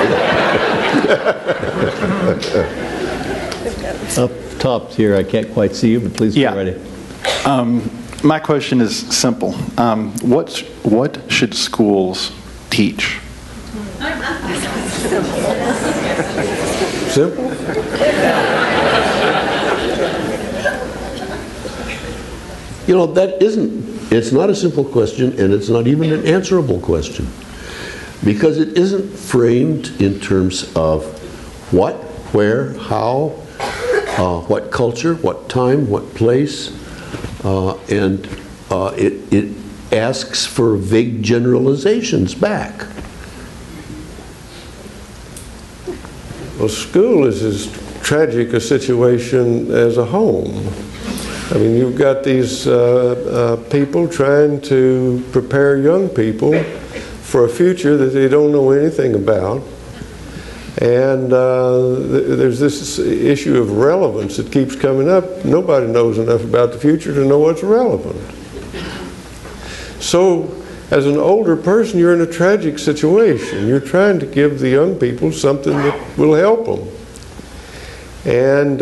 Up top here, I can't quite see you, but please go ready. My question is simple. What should schools teach? Simple? You know, it's not a simple question, and it's not even an answerable question, because it isn't framed in terms of what, where, how, what culture, what time, what place, and it asks for vague generalizations back. Well, school is as tragic a situation as a home. I mean, you've got these people trying to prepare young people for a future that they don't know anything about. And there's this issue of relevance that keeps coming up. Nobody knows enough about the future to know what's relevant. So, as an older person, you're in a tragic situation. You're trying to give the young people something that will help them. And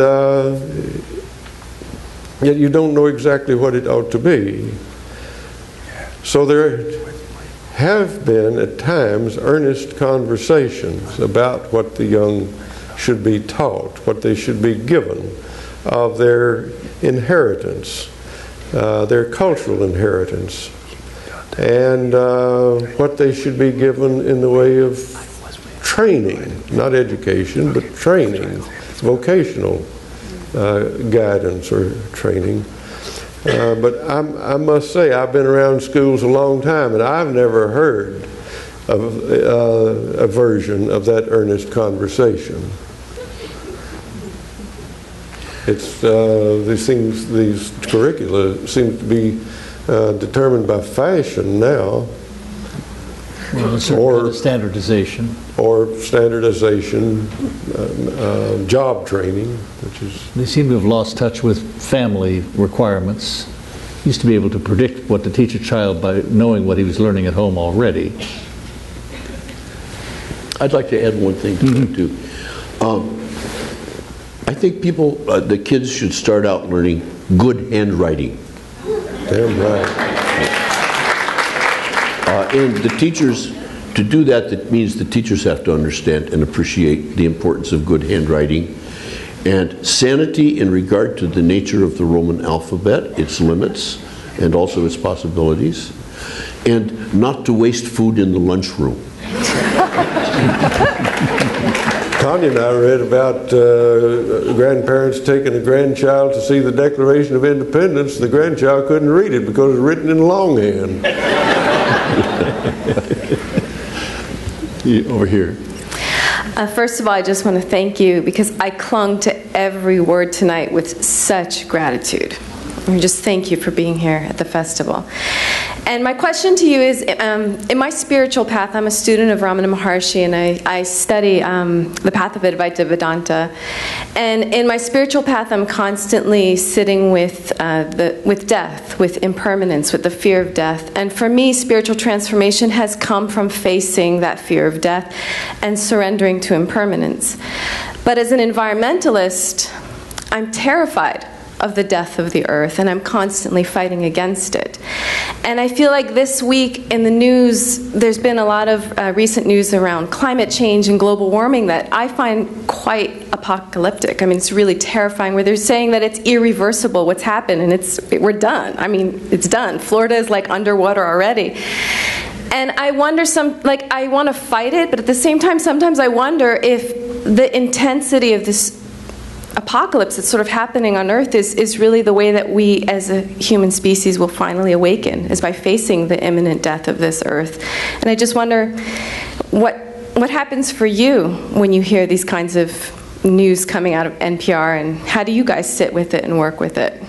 yet you don't know exactly what it ought to be. So there have been, at times, earnest conversations about what the young should be taught, what they should be given of their inheritance, their cultural inheritance, and what they should be given in the way of training, not education, but training, vocational guidance or training. But I must say, I've been around schools a long time, and I've never heard of a version of that earnest conversation. It's these curricula seem to be determined by fashion now. Well, or standardization. Or standardization, job training, which is... They seem to have lost touch with family requirements. Used to be able to predict what to teach a child by knowing what he was learning at home already. I'd like to add one thing to that too. I think the kids should start out learning good handwriting. Damn right. And the teachers, to do that, that means the teachers have to understand and appreciate the importance of good handwriting and sanity in regard to the nature of the Roman alphabet, its limits, and also its possibilities, and not to waste food in the lunchroom. Connie and I read about grandparents taking a grandchild to see the Declaration of Independence. The grandchild couldn't read it because it was written in longhand. Over here. First of all, I just want to thank you because I clung to every word tonight with such gratitude. And just thank you for being here at the festival. And my question to you is, in my spiritual path, I'm a student of Ramana Maharshi, and I study the path of Advaita Vedanta. And in my spiritual path, I'm constantly sitting with death, with impermanence, with the fear of death. And for me, spiritual transformation has come from facing that fear of death and surrendering to impermanence. But as an environmentalist, I'm terrified of the death of the earth, and I'm constantly fighting against it. And I feel like this week in the news, there's been a lot of recent news around climate change and global warming that I find quite apocalyptic. I mean, it's really terrifying, where they're saying that it's irreversible what's happened, and we're done. I mean, it's done. Florida is like underwater already. And I wonder, I want to fight it, but at the same time, sometimes I wonder if the intensity of this apocalypse that's sort of happening on Earth is really the way that we as a human species will finally awaken, is by facing the imminent death of this Earth. And I just wonder what happens for you when you hear these kinds of news coming out of NPR, and how do you guys sit with it and work with it?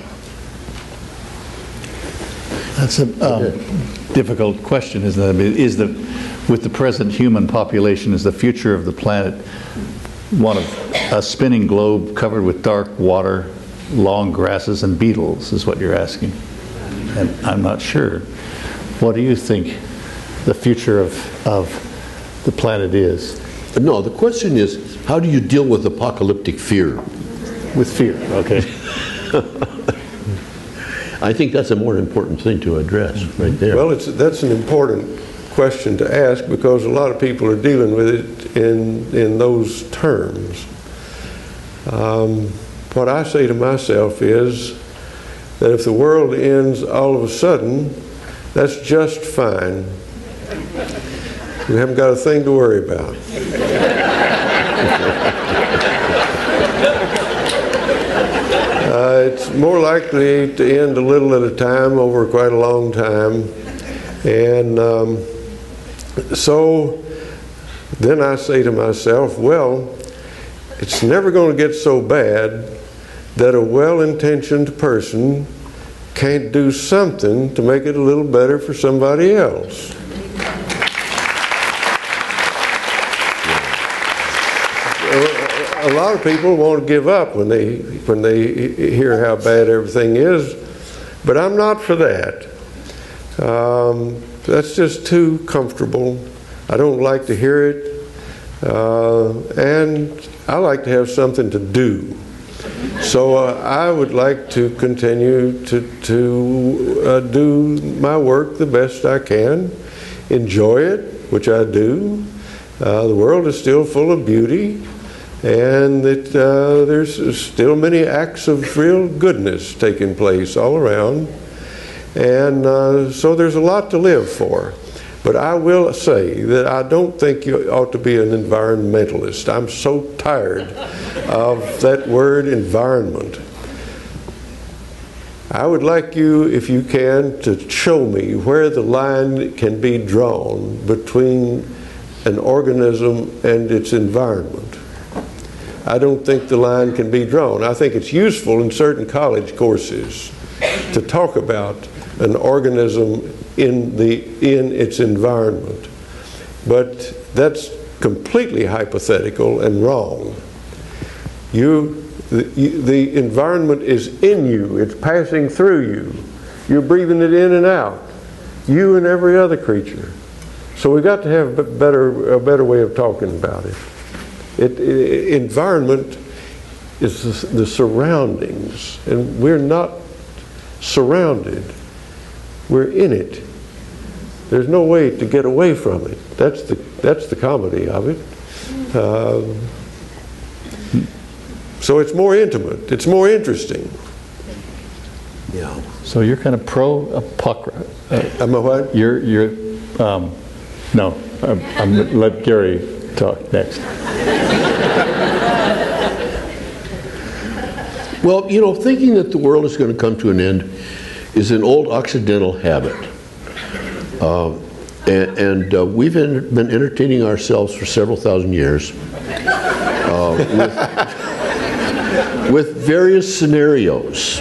That's a difficult question, isn't it? I mean, with the present human population, is the future of the planet one of a spinning globe covered with dark water, long grasses, and beetles, is what you're asking? And I'm not sure. What do you think the future of the planet is? No, the question is, how do you deal with apocalyptic fear? With fear, okay. I think that's a more important thing to address right there. Well, that's an important question to ask, because a lot of people are dealing with it in those terms. What I say to myself is that if the world ends all of a sudden, that's just fine. We haven't got a thing to worry about. It's more likely to end a little at a time over quite a long time. And so then I say to myself, well, it's never going to get so bad that a well-intentioned person can't do something to make it a little better for somebody else. A lot of people want to give up when they hear how bad everything is, but I'm not for that. That's just too comfortable. I don't like to hear it, and I like to have something to do. So I would like to continue to do my work the best I can, enjoy it, which I do. The world is still full of beauty, and there's still many acts of real goodness taking place all around. And so there's a lot to live for. But I will say that I don't think you ought to be an environmentalist. I'm so tired of that word environment. I would like you, if you can, to show me where the line can be drawn between an organism and its environment. I don't think the line can be drawn. I think it's useful in certain college courses to talk about an organism in its environment. But that's completely hypothetical and wrong. The environment is in you. It's passing through you. You're breathing it in and out. You and every other creature. So we've got to have a better way of talking about it. Environment is the surroundings, and we're not surrounded. We're in it. There's no way to get away from it. That's the comedy of it. So it's more intimate. It's more interesting. Yeah. So you're kind of pro-apocrypha. Am I what? No, I'm going to let Gary talk next. Well, you know, thinking that the world is going to come to an end is an old Occidental habit. We've been entertaining ourselves for several thousand years with various scenarios.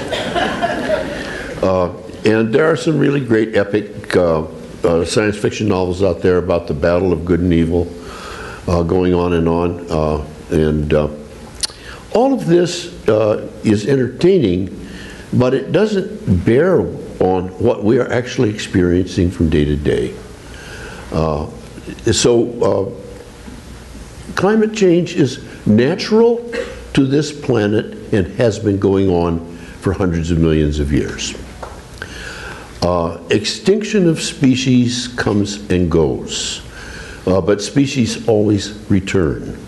And there are some really great epic science fiction novels out there about the battle of good and evil going on and on. All of this is entertaining, but it doesn't bear on what we are actually experiencing from day to day. Climate change is natural to this planet and has been going on for hundreds of millions of years. Extinction of species comes and goes, but species always return.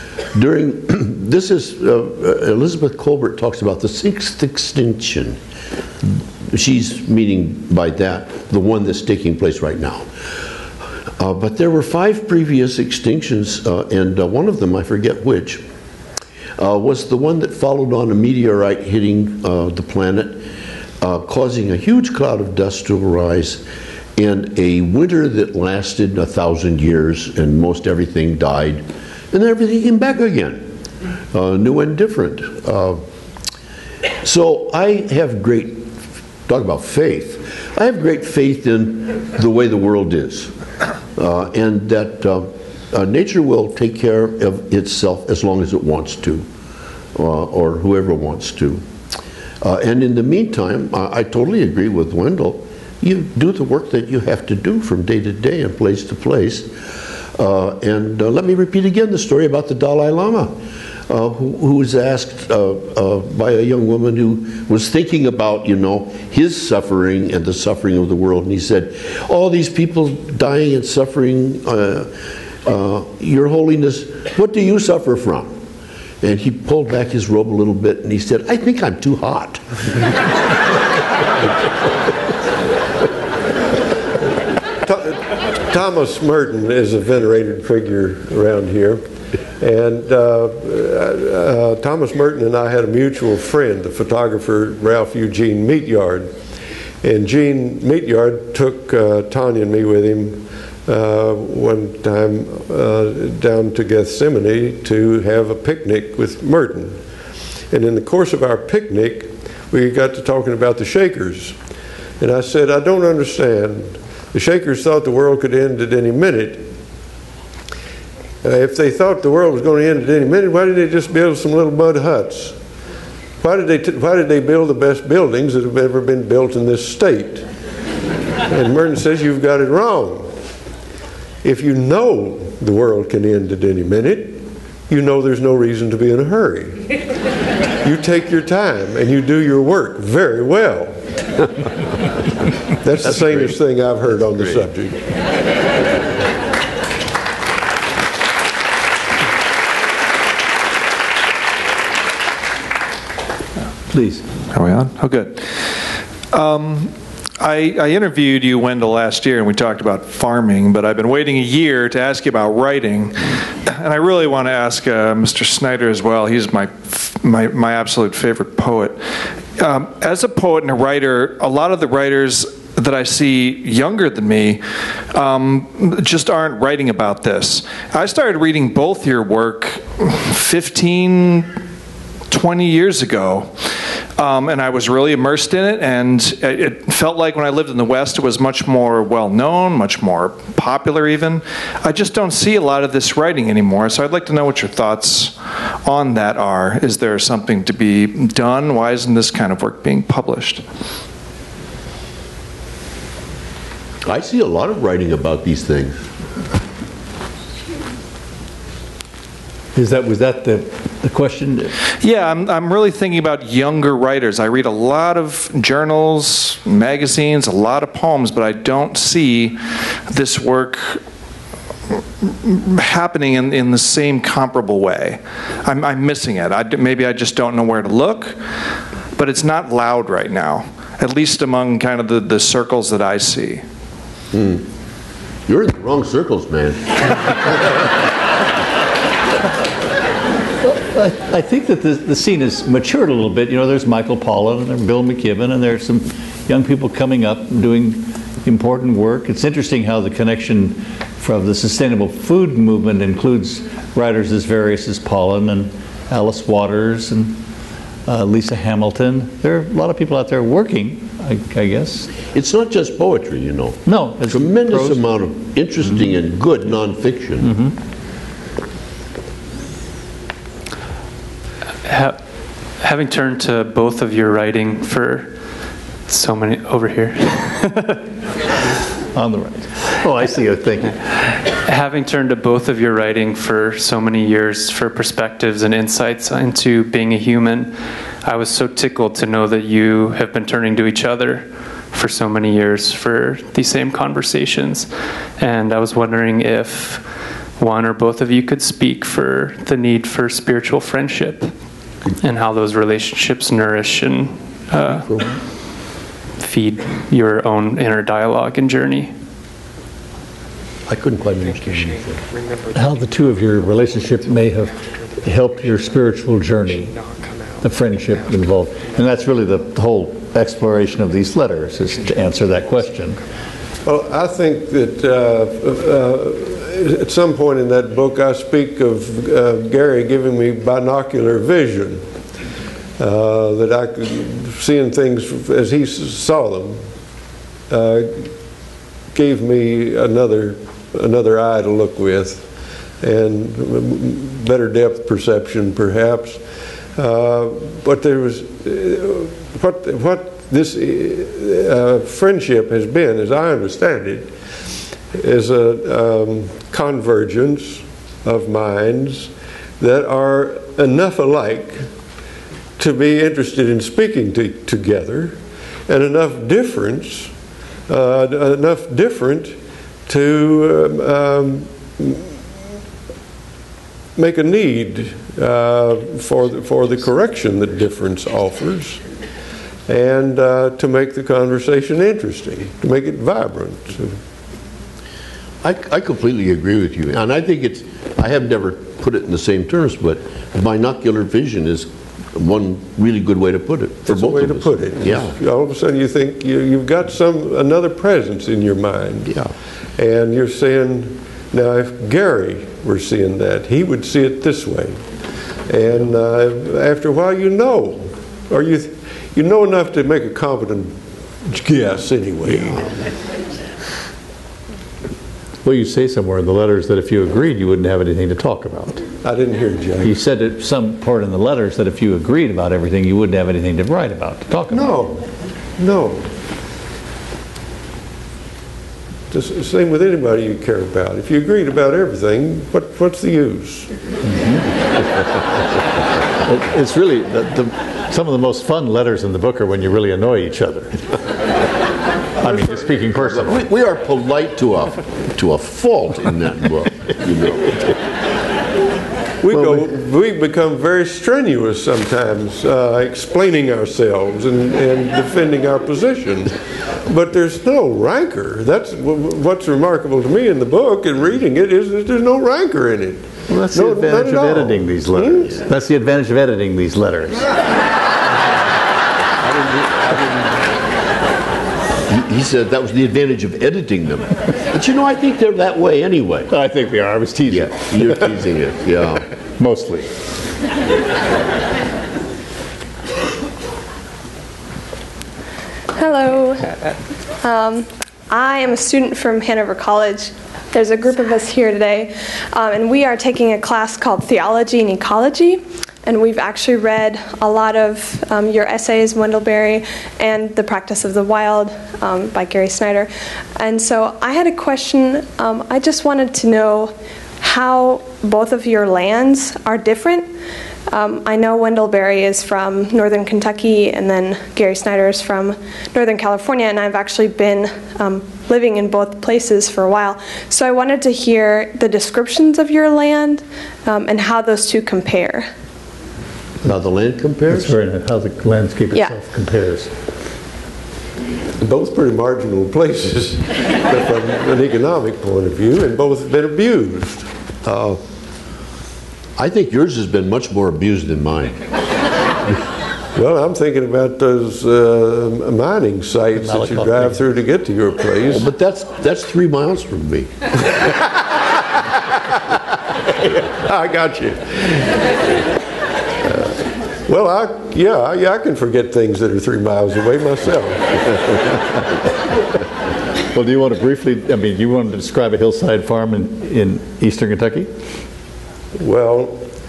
Elizabeth Colbert talks about the sixth extinction. She's meaning by that the one that's taking place right now. But there were 5 previous extinctions, and one of them, I forget which, was the one that followed on a meteorite hitting the planet, causing a huge cloud of dust to arise, and a winter that lasted 1,000 years, and most everything died, and then everything came back again, new and different. So I have talk about faith, I have great faith in the way the world is, and that nature will take care of itself as long as it wants to, or whoever wants to. And in the meantime, I totally agree with Wendell. You do the work that you have to do from day to day and place to place. Let me repeat again the story about the Dalai Lama, who was asked by a young woman who was thinking about, his suffering and the suffering of the world. And he said, all these people dying and suffering, Your Holiness, what do you suffer from? And he pulled back his robe a little bit and he said, I think I'm too hot. Thomas Merton is a venerated figure around here. And Thomas Merton and I had a mutual friend, the photographer Ralph Eugene Meatyard. And Gene Meatyard took Tanya and me with him one time down to Gethsemane to have a picnic with Merton. And in the course of our picnic, we got to talking about the Shakers. And I said, I don't understand. The Shakers thought the world could end at any minute. If they thought the world was going to end at any minute, why did they just build some little mud huts? Why did they build the best buildings that have ever been built in this state? And Merton says, you've got it wrong. If you know the world can end at any minute, you know there's no reason to be in a hurry. You take your time and you do your work very well. That's the sanest thing I've heard on the subject. Please. Are we on? Oh, good. I interviewed you, Wendell, last year, and we talked about farming, but I've been waiting a year to ask you about writing. And I really want to ask Mr. Snyder as well. He's my absolute favorite poet. As a poet and a writer, a lot of the writers that I see younger than me just aren't writing about this. I started reading both your work 15, 20 years ago. And I was really immersed in it, and it felt like when I lived in the West, it was much more well-known, much more popular even. I just don't see a lot of this writing anymore, so I'd like to know what your thoughts on that are. Is there something to be done? Why isn't this kind of work being published? I see a lot of writing about these things. Was that the question? Yeah, I'm really thinking about younger writers. I read a lot of journals, magazines, a lot of poems, but I don't see this work happening in the same comparable way. I'm missing it. Maybe I just don't know where to look, but it's not loud right now, at least among kind of the circles that I see. You're in the wrong circles, man. I think that the scene has matured a little bit. You know, there's Michael Pollan and there's Bill McKibben, and there's some young people coming up and doing important work. It's interesting how the connection from the sustainable food movement includes writers as various as Pollan and Alice Waters and Lisa Hamilton. There are a lot of people out there working, I guess. It's not just poetry, you know. No. It's tremendous prose. Amount of interesting and good nonfiction. Having turned to both of your writing for so many over here. On the right. Oh, I see you thinking. Having turned to both of your writing for so many years for perspectives and insights into being a human, I was so tickled to know that you have been turning to each other for so many years for these same conversations. And I was wondering if one or both of you could speak for the need for spiritual friendship and how those relationships nourish and feed your own inner dialogue and journey. I couldn't quite understand. How the two of your relationship may have helped your spiritual journey, the friendship involved. And that's really the whole exploration of these letters, is to answer that question. Well, I think that at some point in that book I speak of Gary giving me binocular vision, that I could, seeing things as he saw them, gave me another eye to look with, and better depth perception perhaps. But there was what this friendship has been, as I understand it, is a convergence of minds that are enough alike to be interested in speaking together, and enough different to make a need for the correction that difference offers, and to make the conversation interesting, to make it vibrant. I completely agree with you, and I think I have never put it in the same terms, but binocular vision is one really good way to put it for That's both a way of to us. put it. Yeah. All of a sudden you think you've got another presence in your mind. Yeah. And you're saying, now if Gary were seeing that, he would see it this way. And after a while you know, or you know enough to make a confident guess anyway. Well, you say somewhere in the letters that if you agreed, you wouldn't have anything to talk about. I didn't hear Jack. You said at some part in the letters that if you agreed about everything, you wouldn't have anything to write about, to talk about. No. It's the same with anybody you care about. If you agreed about everything, what's the use? It's really, some of the most fun letters in the book are when you really annoy each other. I mean, just speaking personally. We are polite to a fault in that book, you know. we become very strenuous sometimes, explaining ourselves and defending our position. But there's no rancor. That's what's remarkable to me in the book and reading it, is that there's no rancor in it. Well, that's the advantage of editing these letters. That's the advantage of editing these letters. He said that was the advantage of editing them. But I think they're that way anyway. I think they are. I was teasing. Yeah, you're teasing it, yeah. Mostly. Hello. I am a student from Hanover College. There's a group of us here today, and we are taking a class called Theology and Ecology. And we've actually read a lot of your essays, Wendell Berry, and The Practice of the Wild by Gary Snyder. And so I had a question. I just wanted to know how both of your lands are different. I know Wendell Berry is from northern Kentucky, and then Gary Snyder is from Northern California, and I've actually been living in both places for a while. So I wanted to hear the descriptions of your land and how those two compare. How the land compares? How the landscape itself compares. Both pretty marginal places from an economic point of view, and both have been abused. I think yours has been much more abused than mine. Well, I'm thinking about those mining sites that you drive through to get to your place. But that's 3 miles from me. I got you. Well, I can forget things that are 3 miles away myself. Well, do you want to briefly, do you want to describe a hillside farm in eastern Kentucky? Well,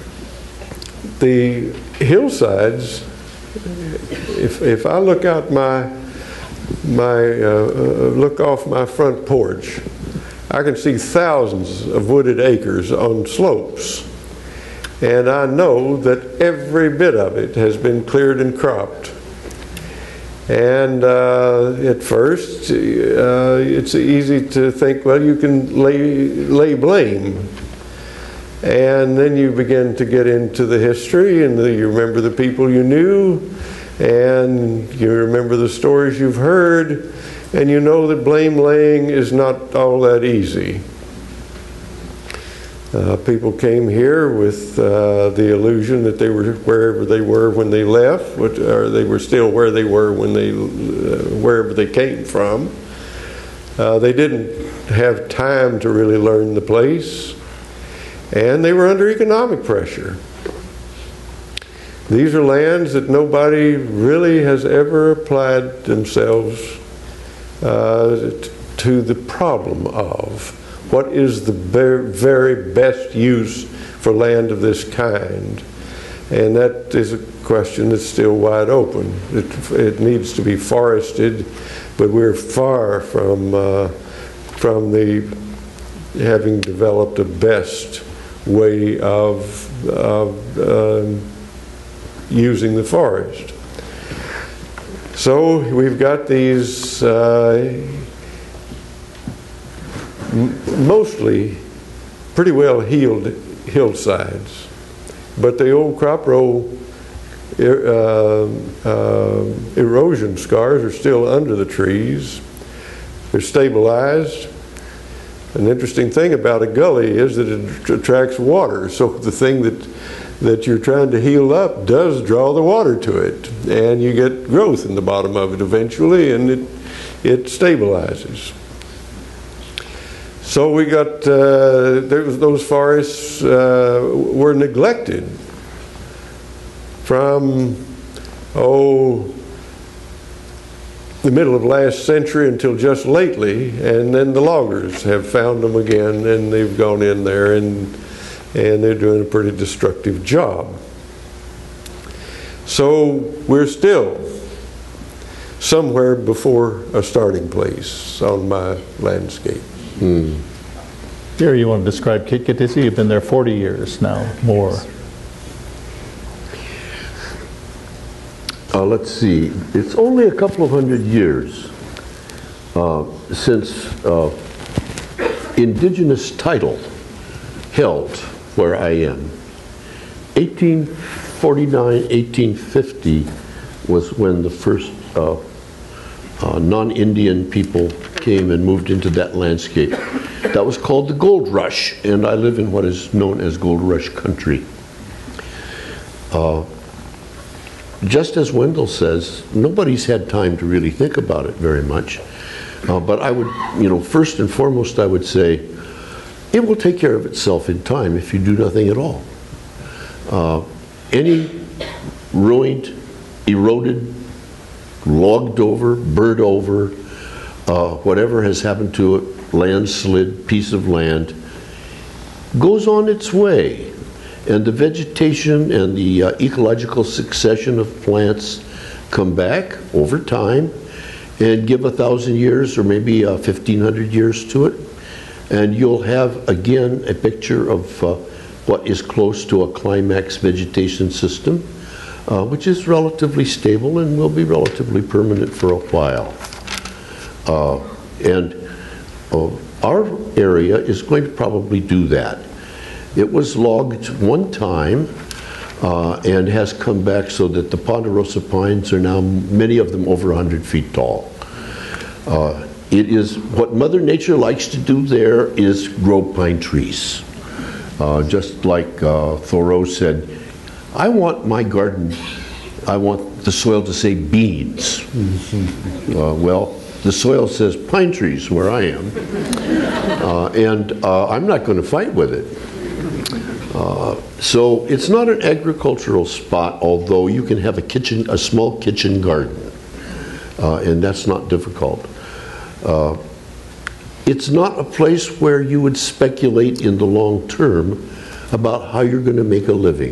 the hillsides, if I look out look off my front porch, I can see thousands of wooded acres on slopes. And I know that every bit of it has been cleared and cropped. And at first, it's easy to think, well, you can lay blame. And then you begin to get into the history, and you remember the people you knew, and you remember the stories you've heard, and you know that blame laying is not all that easy. People came here with the illusion that they were wherever they were when they left, or they were still where they were when wherever they came from. They didn't have time to really learn the place, and they were under economic pressure. These are lands that nobody really has ever applied themselves to the problem of. What is the very best use for land of this kind? And that is a question that's still wide open. It needs to be forested, but we're far from having developed a best way of using the forest. So we've got these mostly pretty well healed hillsides, but the old crop row erosion scars are still under the trees. They're stabilized. An interesting thing about a gully is that it attracts water, so the thing that you're trying to heal up does draw the water to it, and you get growth in the bottom of it eventually, and it stabilizes. So we got those forests were neglected from the middle of last century until just lately, and then the loggers have found them again, and they've gone in there and they're doing a pretty destructive job. So we're still somewhere before a starting place on my landscape. Gary, you want to describe Kittissi? You've been there 40 years now, more. Let's see. It's only a couple of hundred years since indigenous title held where I am. 1849, 1850 was when the first non-Indian people came and moved into that landscape. That was called the Gold Rush, and I live in what is known as Gold Rush country. Just as Wendell says, nobody's had time to really think about it very much. But I would, first and foremost, I would say it will take care of itself in time if you do nothing at all. Any ruined, eroded, logged over, burnt over, whatever has happened to it, landslid, piece of land, goes on its way. And the vegetation and the ecological succession of plants come back over time and give 1,000 years or maybe 1,500 years to it. And you'll have, again, a picture of what is close to a climax vegetation system, which is relatively stable and will be relatively permanent for a while. Our area is going to probably do that. It was logged one time and has come back so that the ponderosa pines are now, many of them, over 100 feet tall. It is what Mother Nature likes to do there is grow pine trees. Just like Thoreau said, I want my garden, I want the soil to say beans. Well, the soil says pine trees where I am. I'm not going to fight with it. So it's not an agricultural spot, although you can have a small kitchen garden, and that's not difficult. It's not a place where you would speculate in the long term about how you're going to make a living.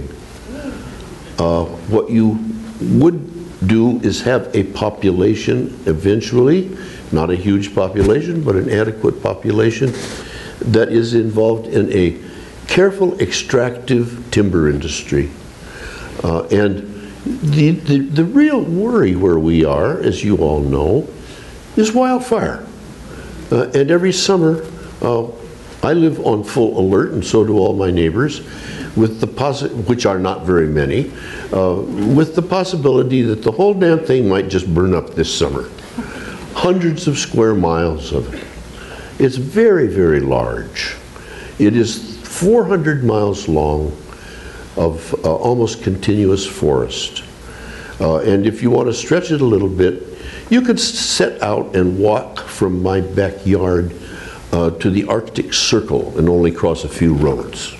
What you would do is have a population eventually, not a huge population, but an adequate population that is involved in a careful extractive timber industry. And the real worry where we are, as you all know, is wildfire. And every summer, I live on full alert, and so do all my neighbors, with the which are not very many, with the possibility that the whole damn thing might just burn up this summer. Hundreds of square miles of it. It's very, very large. It is 400 miles long of almost continuous forest. And if you want to stretch it a little bit, you could set out and walk from my backyard to the Arctic Circle and only cross a few roads.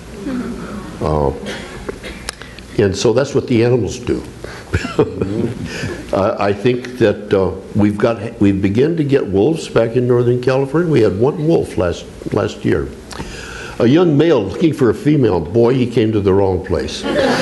And so that's what the animals do. I think that we've begun to get wolves back in Northern California. We had one wolf last year. A young male looking for a female. Boy, he came to the wrong place.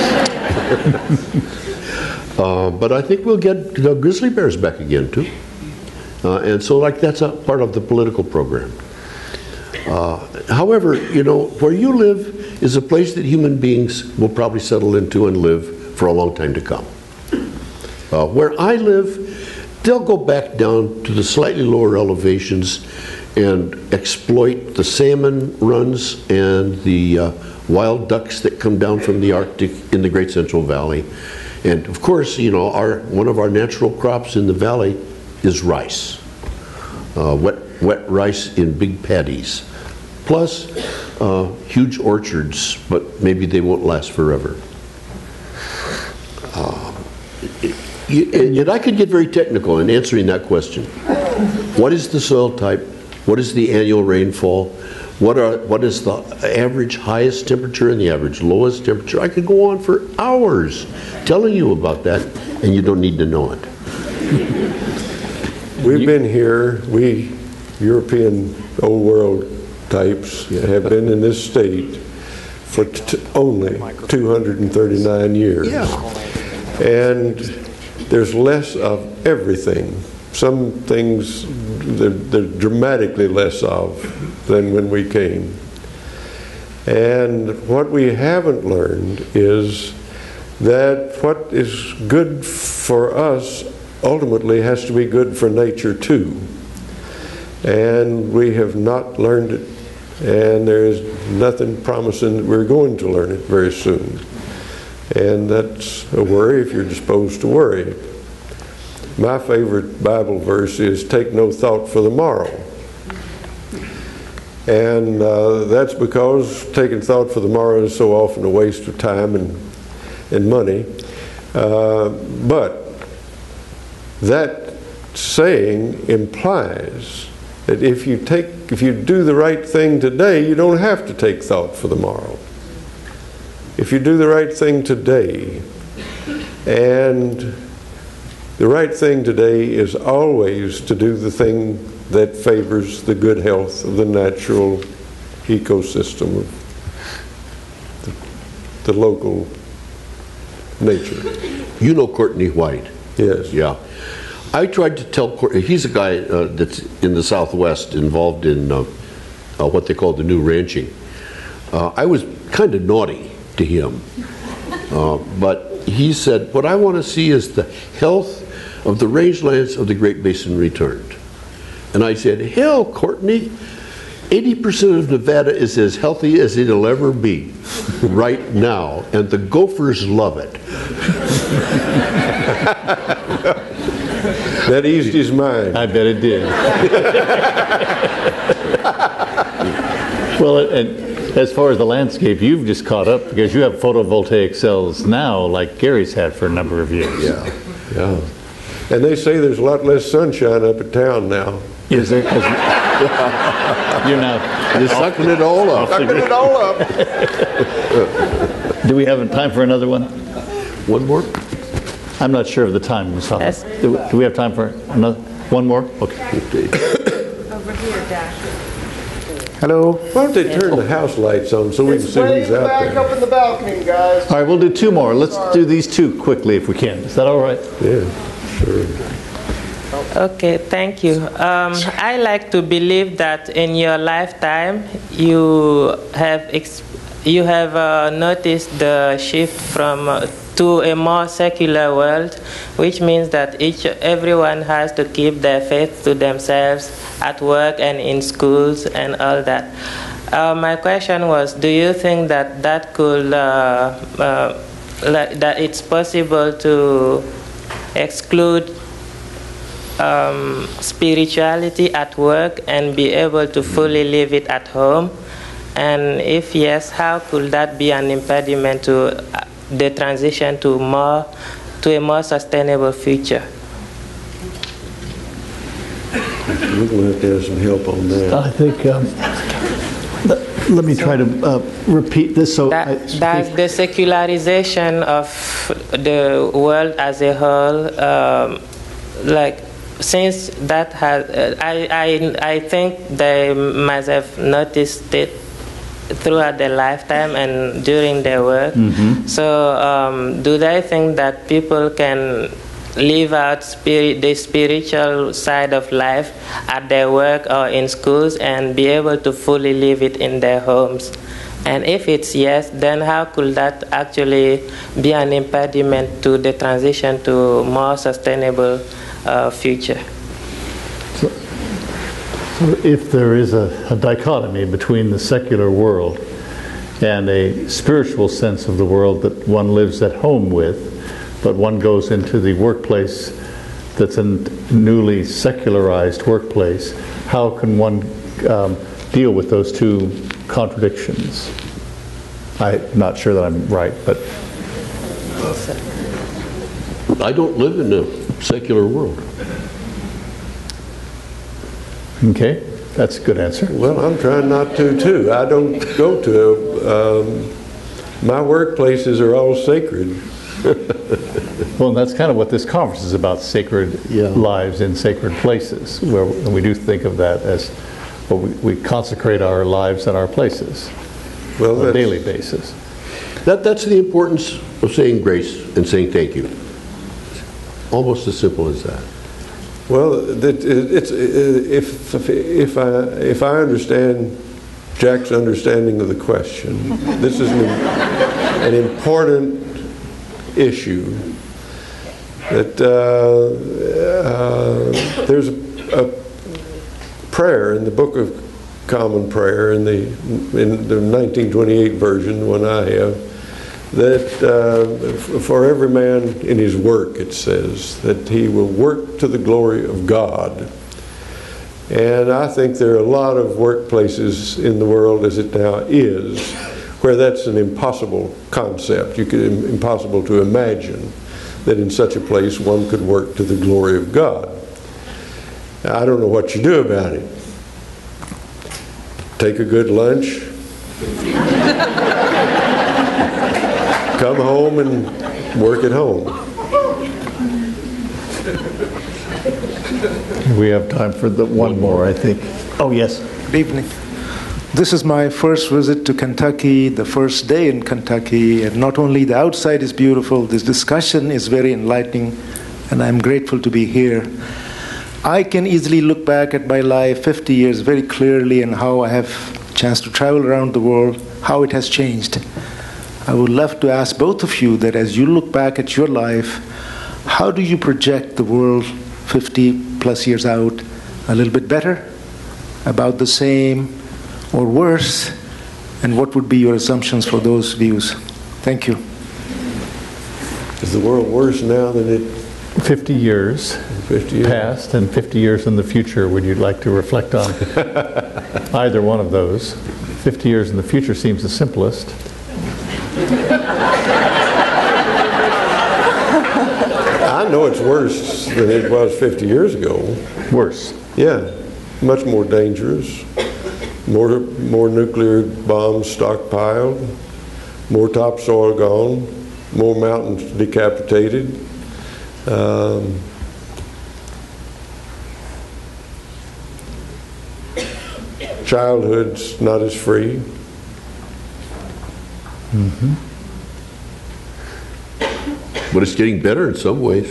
But I think we'll get grizzly bears back again too. And so that's a part of the political program. However, where you live is a place that human beings will probably settle into and live for a long time to come. Where I live, they'll go back down to the slightly lower elevations and exploit the salmon runs and the wild ducks that come down from the Arctic in the Great Central Valley. And of course, one of our natural crops in the valley is rice. Wet rice in big paddies. Plus huge orchards, but maybe they won't last forever. And I could get very technical in answering that question. What is the soil type? What is the annual rainfall? What is the average highest temperature and the average lowest temperature? I could go on for hours telling you about that, and you don't need to know it. We've been here, we European old world types have been in this state for only 239 years. Yeah. And there's less of everything. Some things they're dramatically less of than when we came. And what we haven't learned is that what is good for us ultimately has to be good for nature too. And we have not learned it, and there is nothing promising that we're going to learn it very soon. And that's a worry if you're disposed to worry. My favorite Bible verse is, take no thought for the morrow. And that's because taking thought for the morrow is so often a waste of time and money. But that saying implies that if you do the right thing today, you don't have to take thought for the morrow. If you do the right thing today, and the right thing today is always to do the thing that favors the good health of the natural ecosystem of the local nature. You know Courtney White? Yes. Yeah. I tried to tell Courtney, he's a guy that's in the Southwest involved in what they call the new ranching. I was kind of naughty to him, but he said, what I want to see is the health of the rangelands of the Great Basin returned. And I said, hell, Courtney, 80% of Nevada is as healthy as it'll ever be right now, and the gophers love it. That eased his mind. I bet it did. Well, and as far as the landscape, you've just caught up because you have photovoltaic cells now like Gary's had for a number of years. Yeah, yeah. And they say there's a lot less sunshine up in town now. Is there? You're now sucking it all up. Sucking it all up. Do we have time for another one? One more? I'm not sure of the time. Yes. Do we have time for another? One more? Okay. Over here, Jack. Hello. Why don't they turn the house lights on so we can see who's out back there? up in the balcony, guys. All right, we'll do two more. Let's do these two quickly if we can. Is that all right? Yeah, sure. Okay, thank you. I like to believe that in your lifetime you have noticed the shift from to a more secular world, which means that everyone has to keep their faith to themselves at work and in schools and all that. My question was, do you think that could that it's possible to exclude spirituality at work and be able to fully live it at home? And if yes, how could that be an impediment to the transition to a more sustainable future? We're going to have to have some help on that. I think, let me try to repeat this. So Does the secularization of the world as a whole, since that has, I think they must have noticed it throughout their lifetime and during their work. Mm-hmm. So do they think that people can live out the spiritual side of life at their work or in schools and be able to fully live it in their homes? And if it's yes, then how could that actually be an impediment to the transition to a more sustainable future? So if there is a dichotomy between the secular world and a spiritual sense of the world that one lives at home with, but one goes into the workplace that's a newly secularized workplace, how can one deal with those two contradictions? I'm not sure that I'm right, but... I don't live in a secular world. Okay, that's a good answer. Well, I'm trying not to, too. I don't go to... my workplaces are all sacred. Well, that's kind of what this conference is about, sacred lives in sacred places, where we do think of that as well, we consecrate our lives and our places on a daily basis. That's the importance of saying grace and saying thank you. Almost as simple as that. Well, if I understand Jack's understanding of the question, this is an important issue. That there's a prayer in the Book of Common Prayer in the 1928 version, the one I have, that for every man in his work, it says, that he will work to the glory of God. And I think there are a lot of workplaces in the world as it now is where that's an impossible concept. Impossible to imagine that in such a place one could work to the glory of God. Now, I don't know what you do about it. Take a good lunch, come home and work at home. We have time for the one more, I think. Oh, yes. Good evening. This is my first visit to Kentucky, the first day in Kentucky, and not only the outside is beautiful, this discussion is very enlightening, and I'm grateful to be here. I can easily look back at my life 50 years very clearly and how I have a chance to travel around the world, how it has changed. I would love to ask both of you that as you look back at your life, how do you project the world 50 plus years out? A little bit better? About the same? Or worse? And what would be your assumptions for those views? Thank you. Is the world worse now than it 50 years, 50 years past and 50 years in the future, would you like to reflect on either one of those? 50 years in the future seems the simplest. I know it's worse than it was 50 years ago. Worse? Yeah, much more dangerous. More nuclear bombs stockpiled, more topsoil gone, more mountains decapitated. Childhood's not as free. Mm-hmm. But it's getting better in some ways.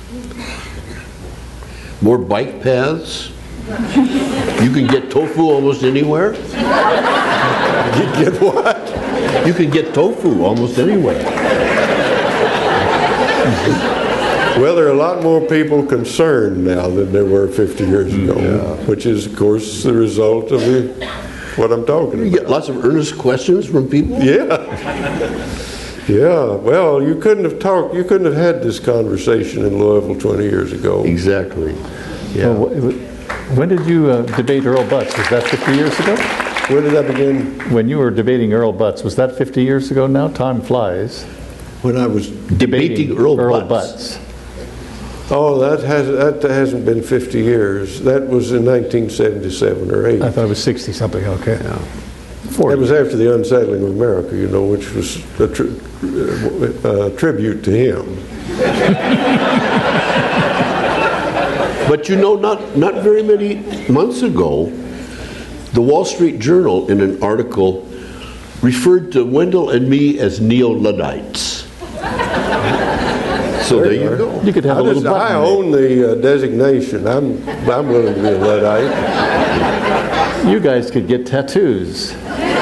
More bike paths. You can get tofu almost anywhere. You get what? You can get tofu almost anywhere. Well, there are a lot more people concerned now than there were 50 years ago, which is, of course, the result of what I'm talking about. You get lots of earnest questions from people? Yeah. Yeah. Well, you couldn't have had this conversation in Louisville 20 years ago. Exactly. Yeah. Well, when did you debate Earl Butz? Was that 50 years ago? When did that begin? When you were debating Earl Butz, was that 50 years ago now? Time flies. When I was debating Earl Butz. Oh, that hasn't been 50 years. That was in 1977 or 8. I thought it was 60-something, okay. Yeah. That was after the unsettling of America, which was a tribute to him. But not very many months ago, the Wall Street Journal, in an article, referred to Wendell and me as neo-Luddites. So there you go. You could have a little button. I own the designation. I'm willing to be a Luddite. You guys could get tattoos.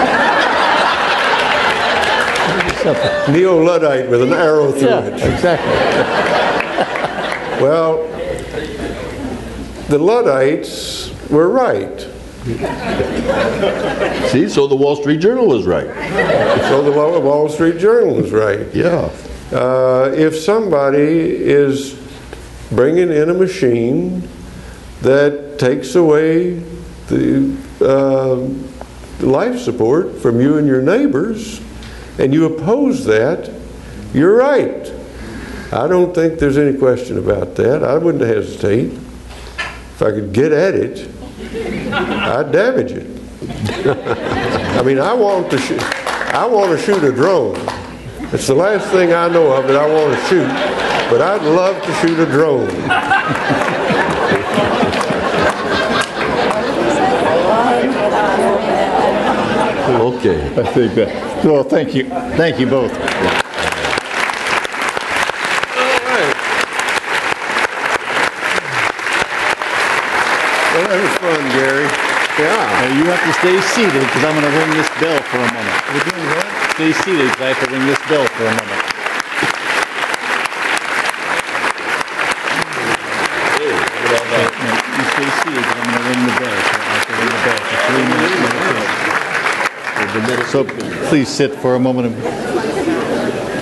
Neo-Luddite with an arrow through it. Exactly. Well, the Luddites were right. See, so the Wall Street Journal was right. So the Wall Street Journal was right. Yeah. If somebody is bringing in a machine that takes away the life support from you and your neighbors, and you oppose that, you're right. I don't think there's any question about that. I wouldn't hesitate. If I could get at it, I'd damage it. I mean, I want to shoot a drone. It's the last thing I know of that I want to shoot, but I'd love to shoot a drone. Okay. I think that. Well, thank you. Thank you both. Well, that was fun, Gary. Yeah. You have to stay seated because I'm going to ring this bell for a moment. We're doing what? Stay seated because I have to ring this bell for a moment. You stay seated because I'm going to ring the bell. So I have to ring the bell for 3 minutes. So please sit for a moment.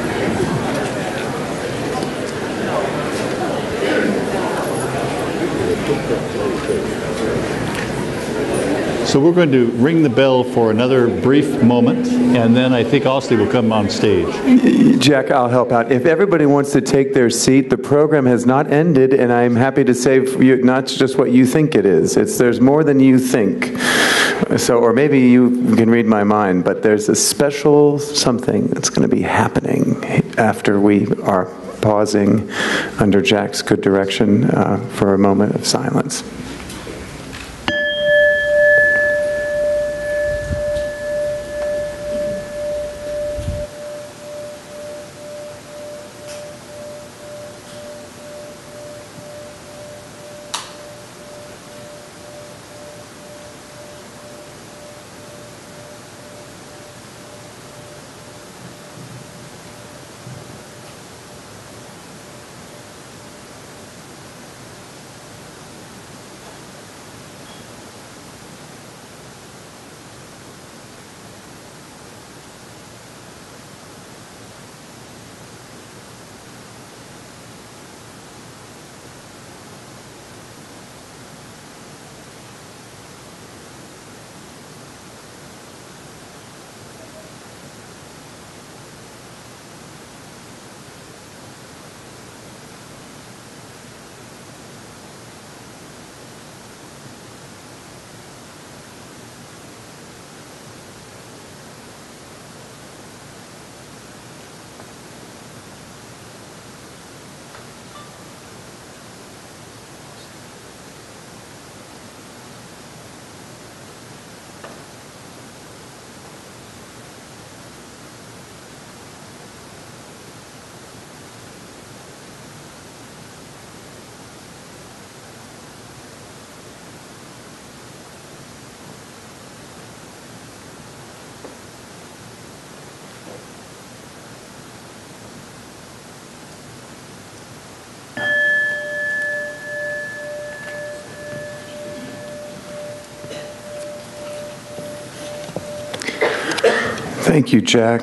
So we're going to ring the bell for another brief moment, and then I think Austin will come on stage. Jack, I'll help out. If everybody wants to take their seat, the program has not ended, and I'm happy to say for you, not just what you think it is. There's more than you think. So, or maybe you can read my mind, but there's a special something that's going to be happening after we are pausing under Jack's good direction for a moment of silence. Thank you, Jack.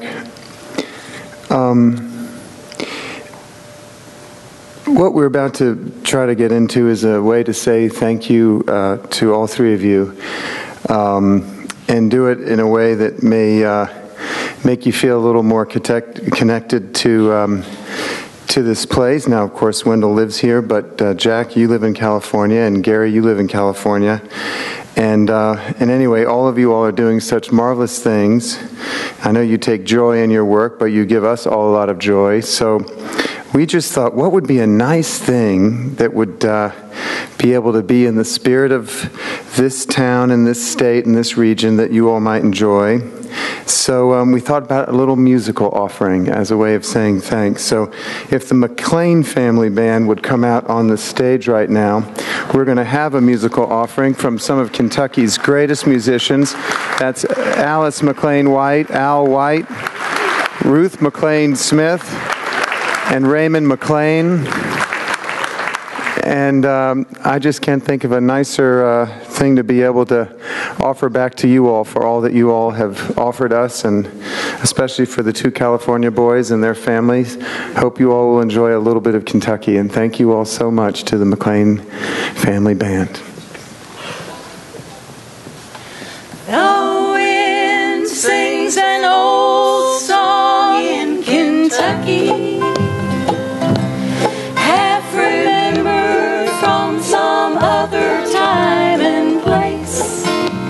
What we're about to try to get into is a way to say thank you to all three of you, and do it in a way that may make you feel a little more connected to this place. Now, of course, Wendell lives here, but Jack, you live in California, and Gary, you live in California. And anyway, all of you all are doing such marvelous things. I know you take joy in your work, but you give us all a lot of joy. So we just thought, what would be a nice thing that would be able to be in the spirit of this town and this state and this region that you all might enjoy. So we thought about a little musical offering as a way of saying thanks. So if the McLean family band would come out on the stage right now, we're going to have a musical offering from some of Kentucky's greatest musicians. That's Alice McLean White, Al White, Ruth McLean Smith, and Raymond McLean. And I just can't think of a nicer thing to be able to offer back to you all for all that you all have offered us, and especially for the two California boys and their families. Hope you all will enjoy a little bit of Kentucky, and thank you all so much to the McLean Family Band. The wind sings an old song in Kentucky, half remembered from some other time and place.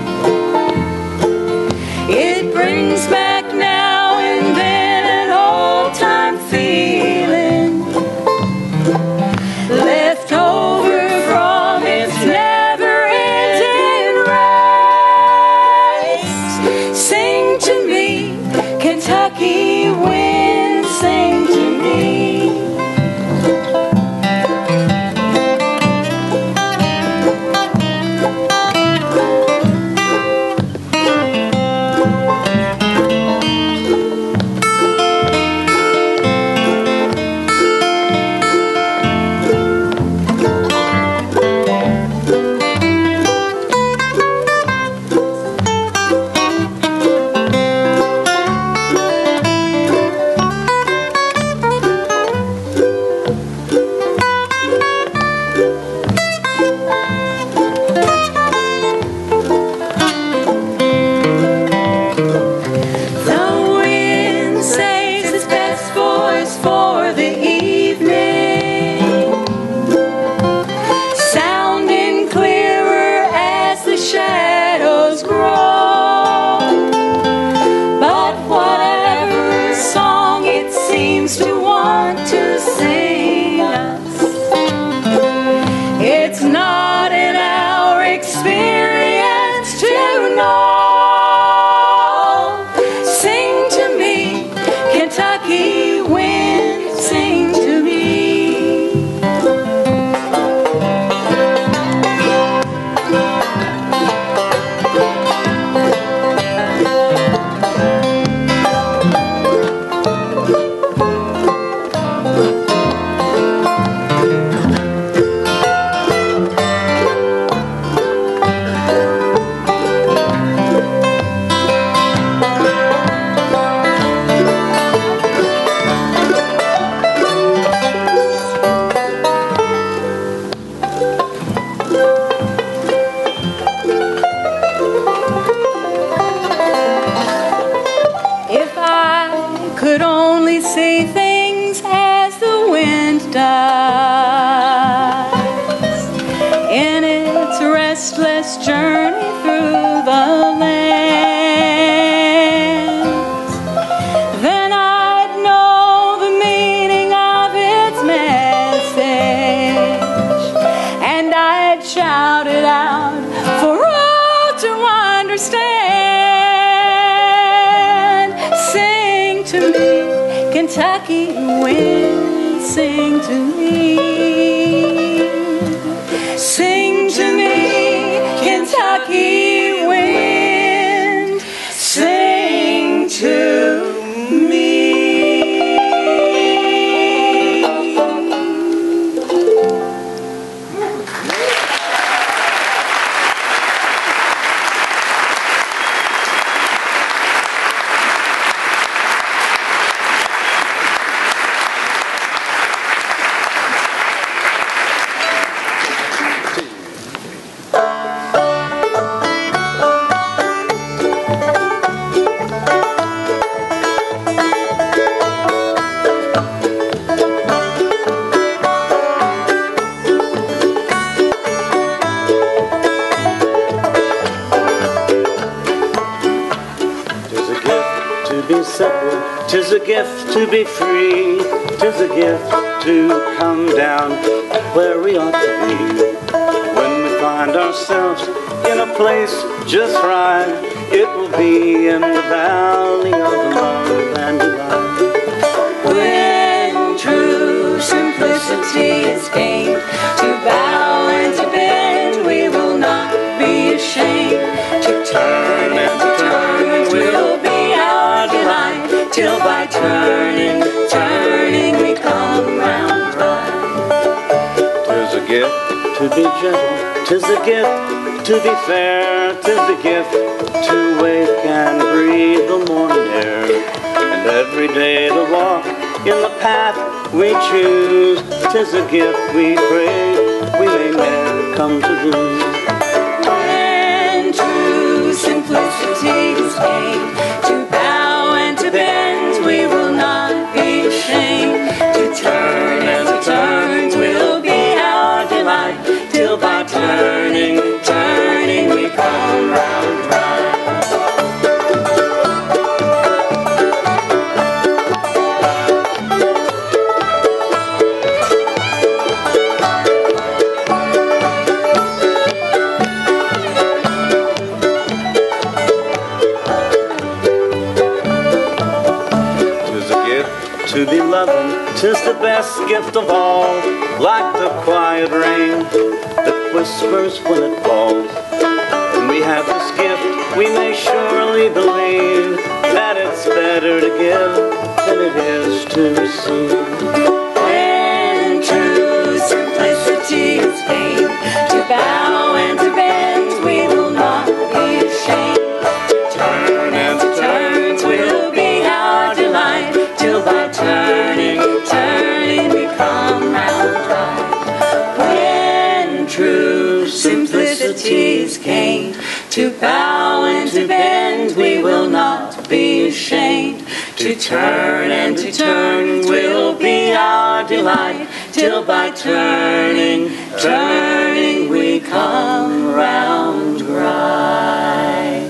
It brings back now and then an old-time feeling left over from its never-ending race. Sing to me, Kentucky wind, sing to me. Kentucky wind, sing to me. Sing to me, Kentucky wind, sing to me. Tis a gift to be free, tis a gift to come down where we ought to be. When we find ourselves in a place just right, it will be in the valley of love and delight. When true simplicity is gained, to bow and to bend, we will not be ashamed. To turn and to turn will be our delight, till by turning, turning we come round right. Tis a gift to be gentle, tis a gift to be fair, tis a gift to wake and breathe the morning air, and every day to walk in the path we choose. Tis a gift we pray we may never come to lose. When true simplicity is gained, to bow and to bend, we will not be ashamed. To turn and to turn will be our delight, till by turning, turning we come round right. To be loving, 'tis the best gift of all, like the quiet rain that whispers when it falls. When we have this gift, we may surely believe that it's better to give than it is to receive. When true simplicity is gained, to bow and to bend, we will not be ashamed. To turn and to turn will be our delight, till by turning, turning we come round right. When true simplicity is gained, to bow and to bend, we will not be ashamed. To turn and to turn will be our delight, till by turning, turning we come round right.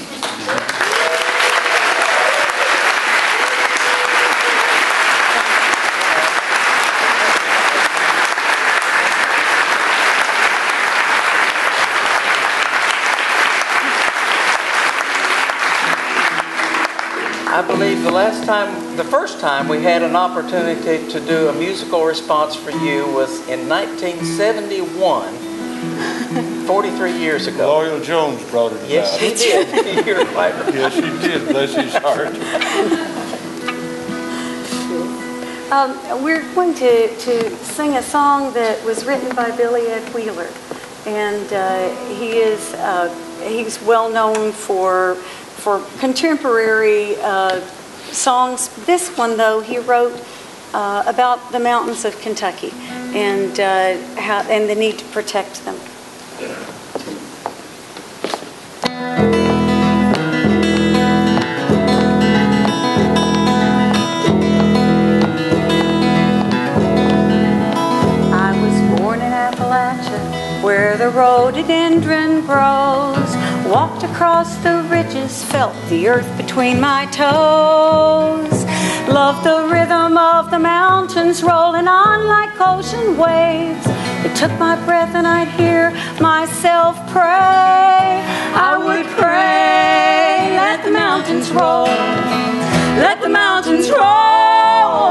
I believe the first time we had an opportunity to do a musical response for you was in 1971, 43 years ago. Loyal Jones brought it about. Yes, he did. You're quite right. Yes, he did. Bless his heart. We're going to sing a song that was written by Billy Ed Wheeler, and he's well known for contemporary songs. This one, though, he wrote about the mountains of Kentucky and the need to protect them. I was born in Appalachia, where the rhododendron grows. Walked across the ridges, felt the earth between my toes. Loved the rhythm of the mountains rolling on like ocean waves. It took my breath and I'd hear myself pray. I would pray, let the mountains roll. Let the mountains roll.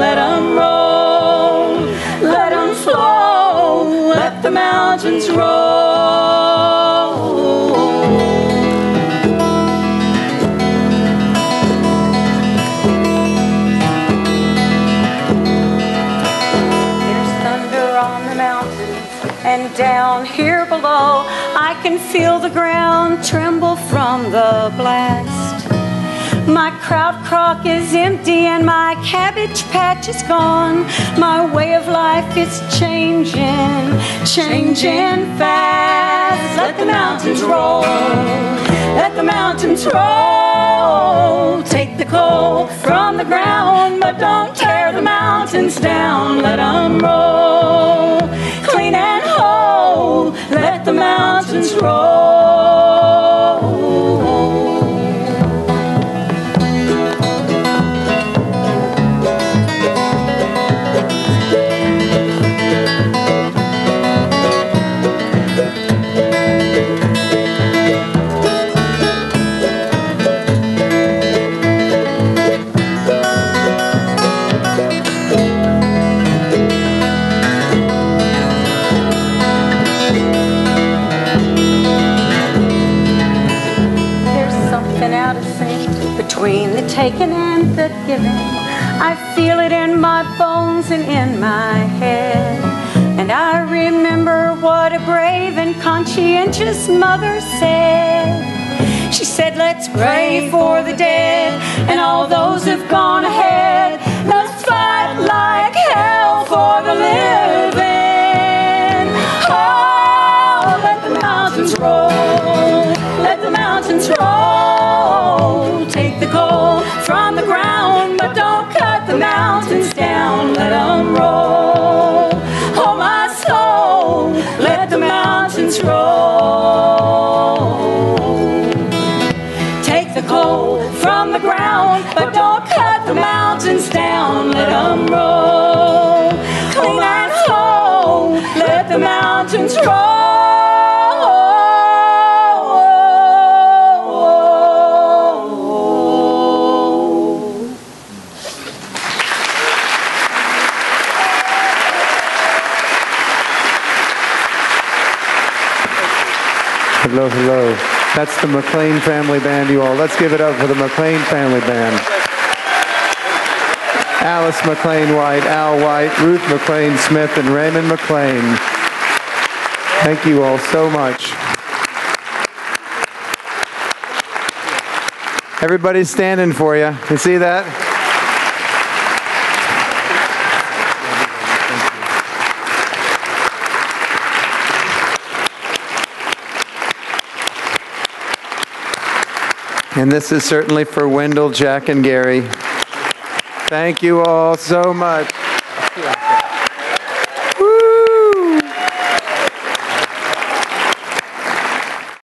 let them roll, let them flow, let the mountains roll. There's thunder on the mountains and down here below, I can feel the ground tremble from the blast. My kraut crock is empty and my cabbage patch is gone. My way of life is changing, changing fast. Let the mountains roll, let the mountains roll. Take the coal from the ground, but don't tear the mountains down. Let them roll, clean and whole. Let the mountains roll. Between the taking and the giving, I feel it in my bones and in my head. And I remember what a brave and conscientious mother said. She said, let's pray for the dead and all those who've gone ahead. Let's fight like hell for the living. Oh, let the mountains roll, let the mountains roll. Take the coal from the ground, but don't cut the mountains down. Let them roll. Oh, my soul, let the mountains roll. Take the coal from the ground, but don't cut the mountains down. Let them roll. Clean and whole, let the mountains roll. Hello, hello. That's the McLean Family Band, you all. Let's give it up for the McLean Family Band. Alice McLean White, Al White, Ruth McLean Smith, and Raymond McLean. Thank you all so much. Everybody's standing for you. You see that? And this is certainly for Wendell, Jack, and Gary. Thank you all so much.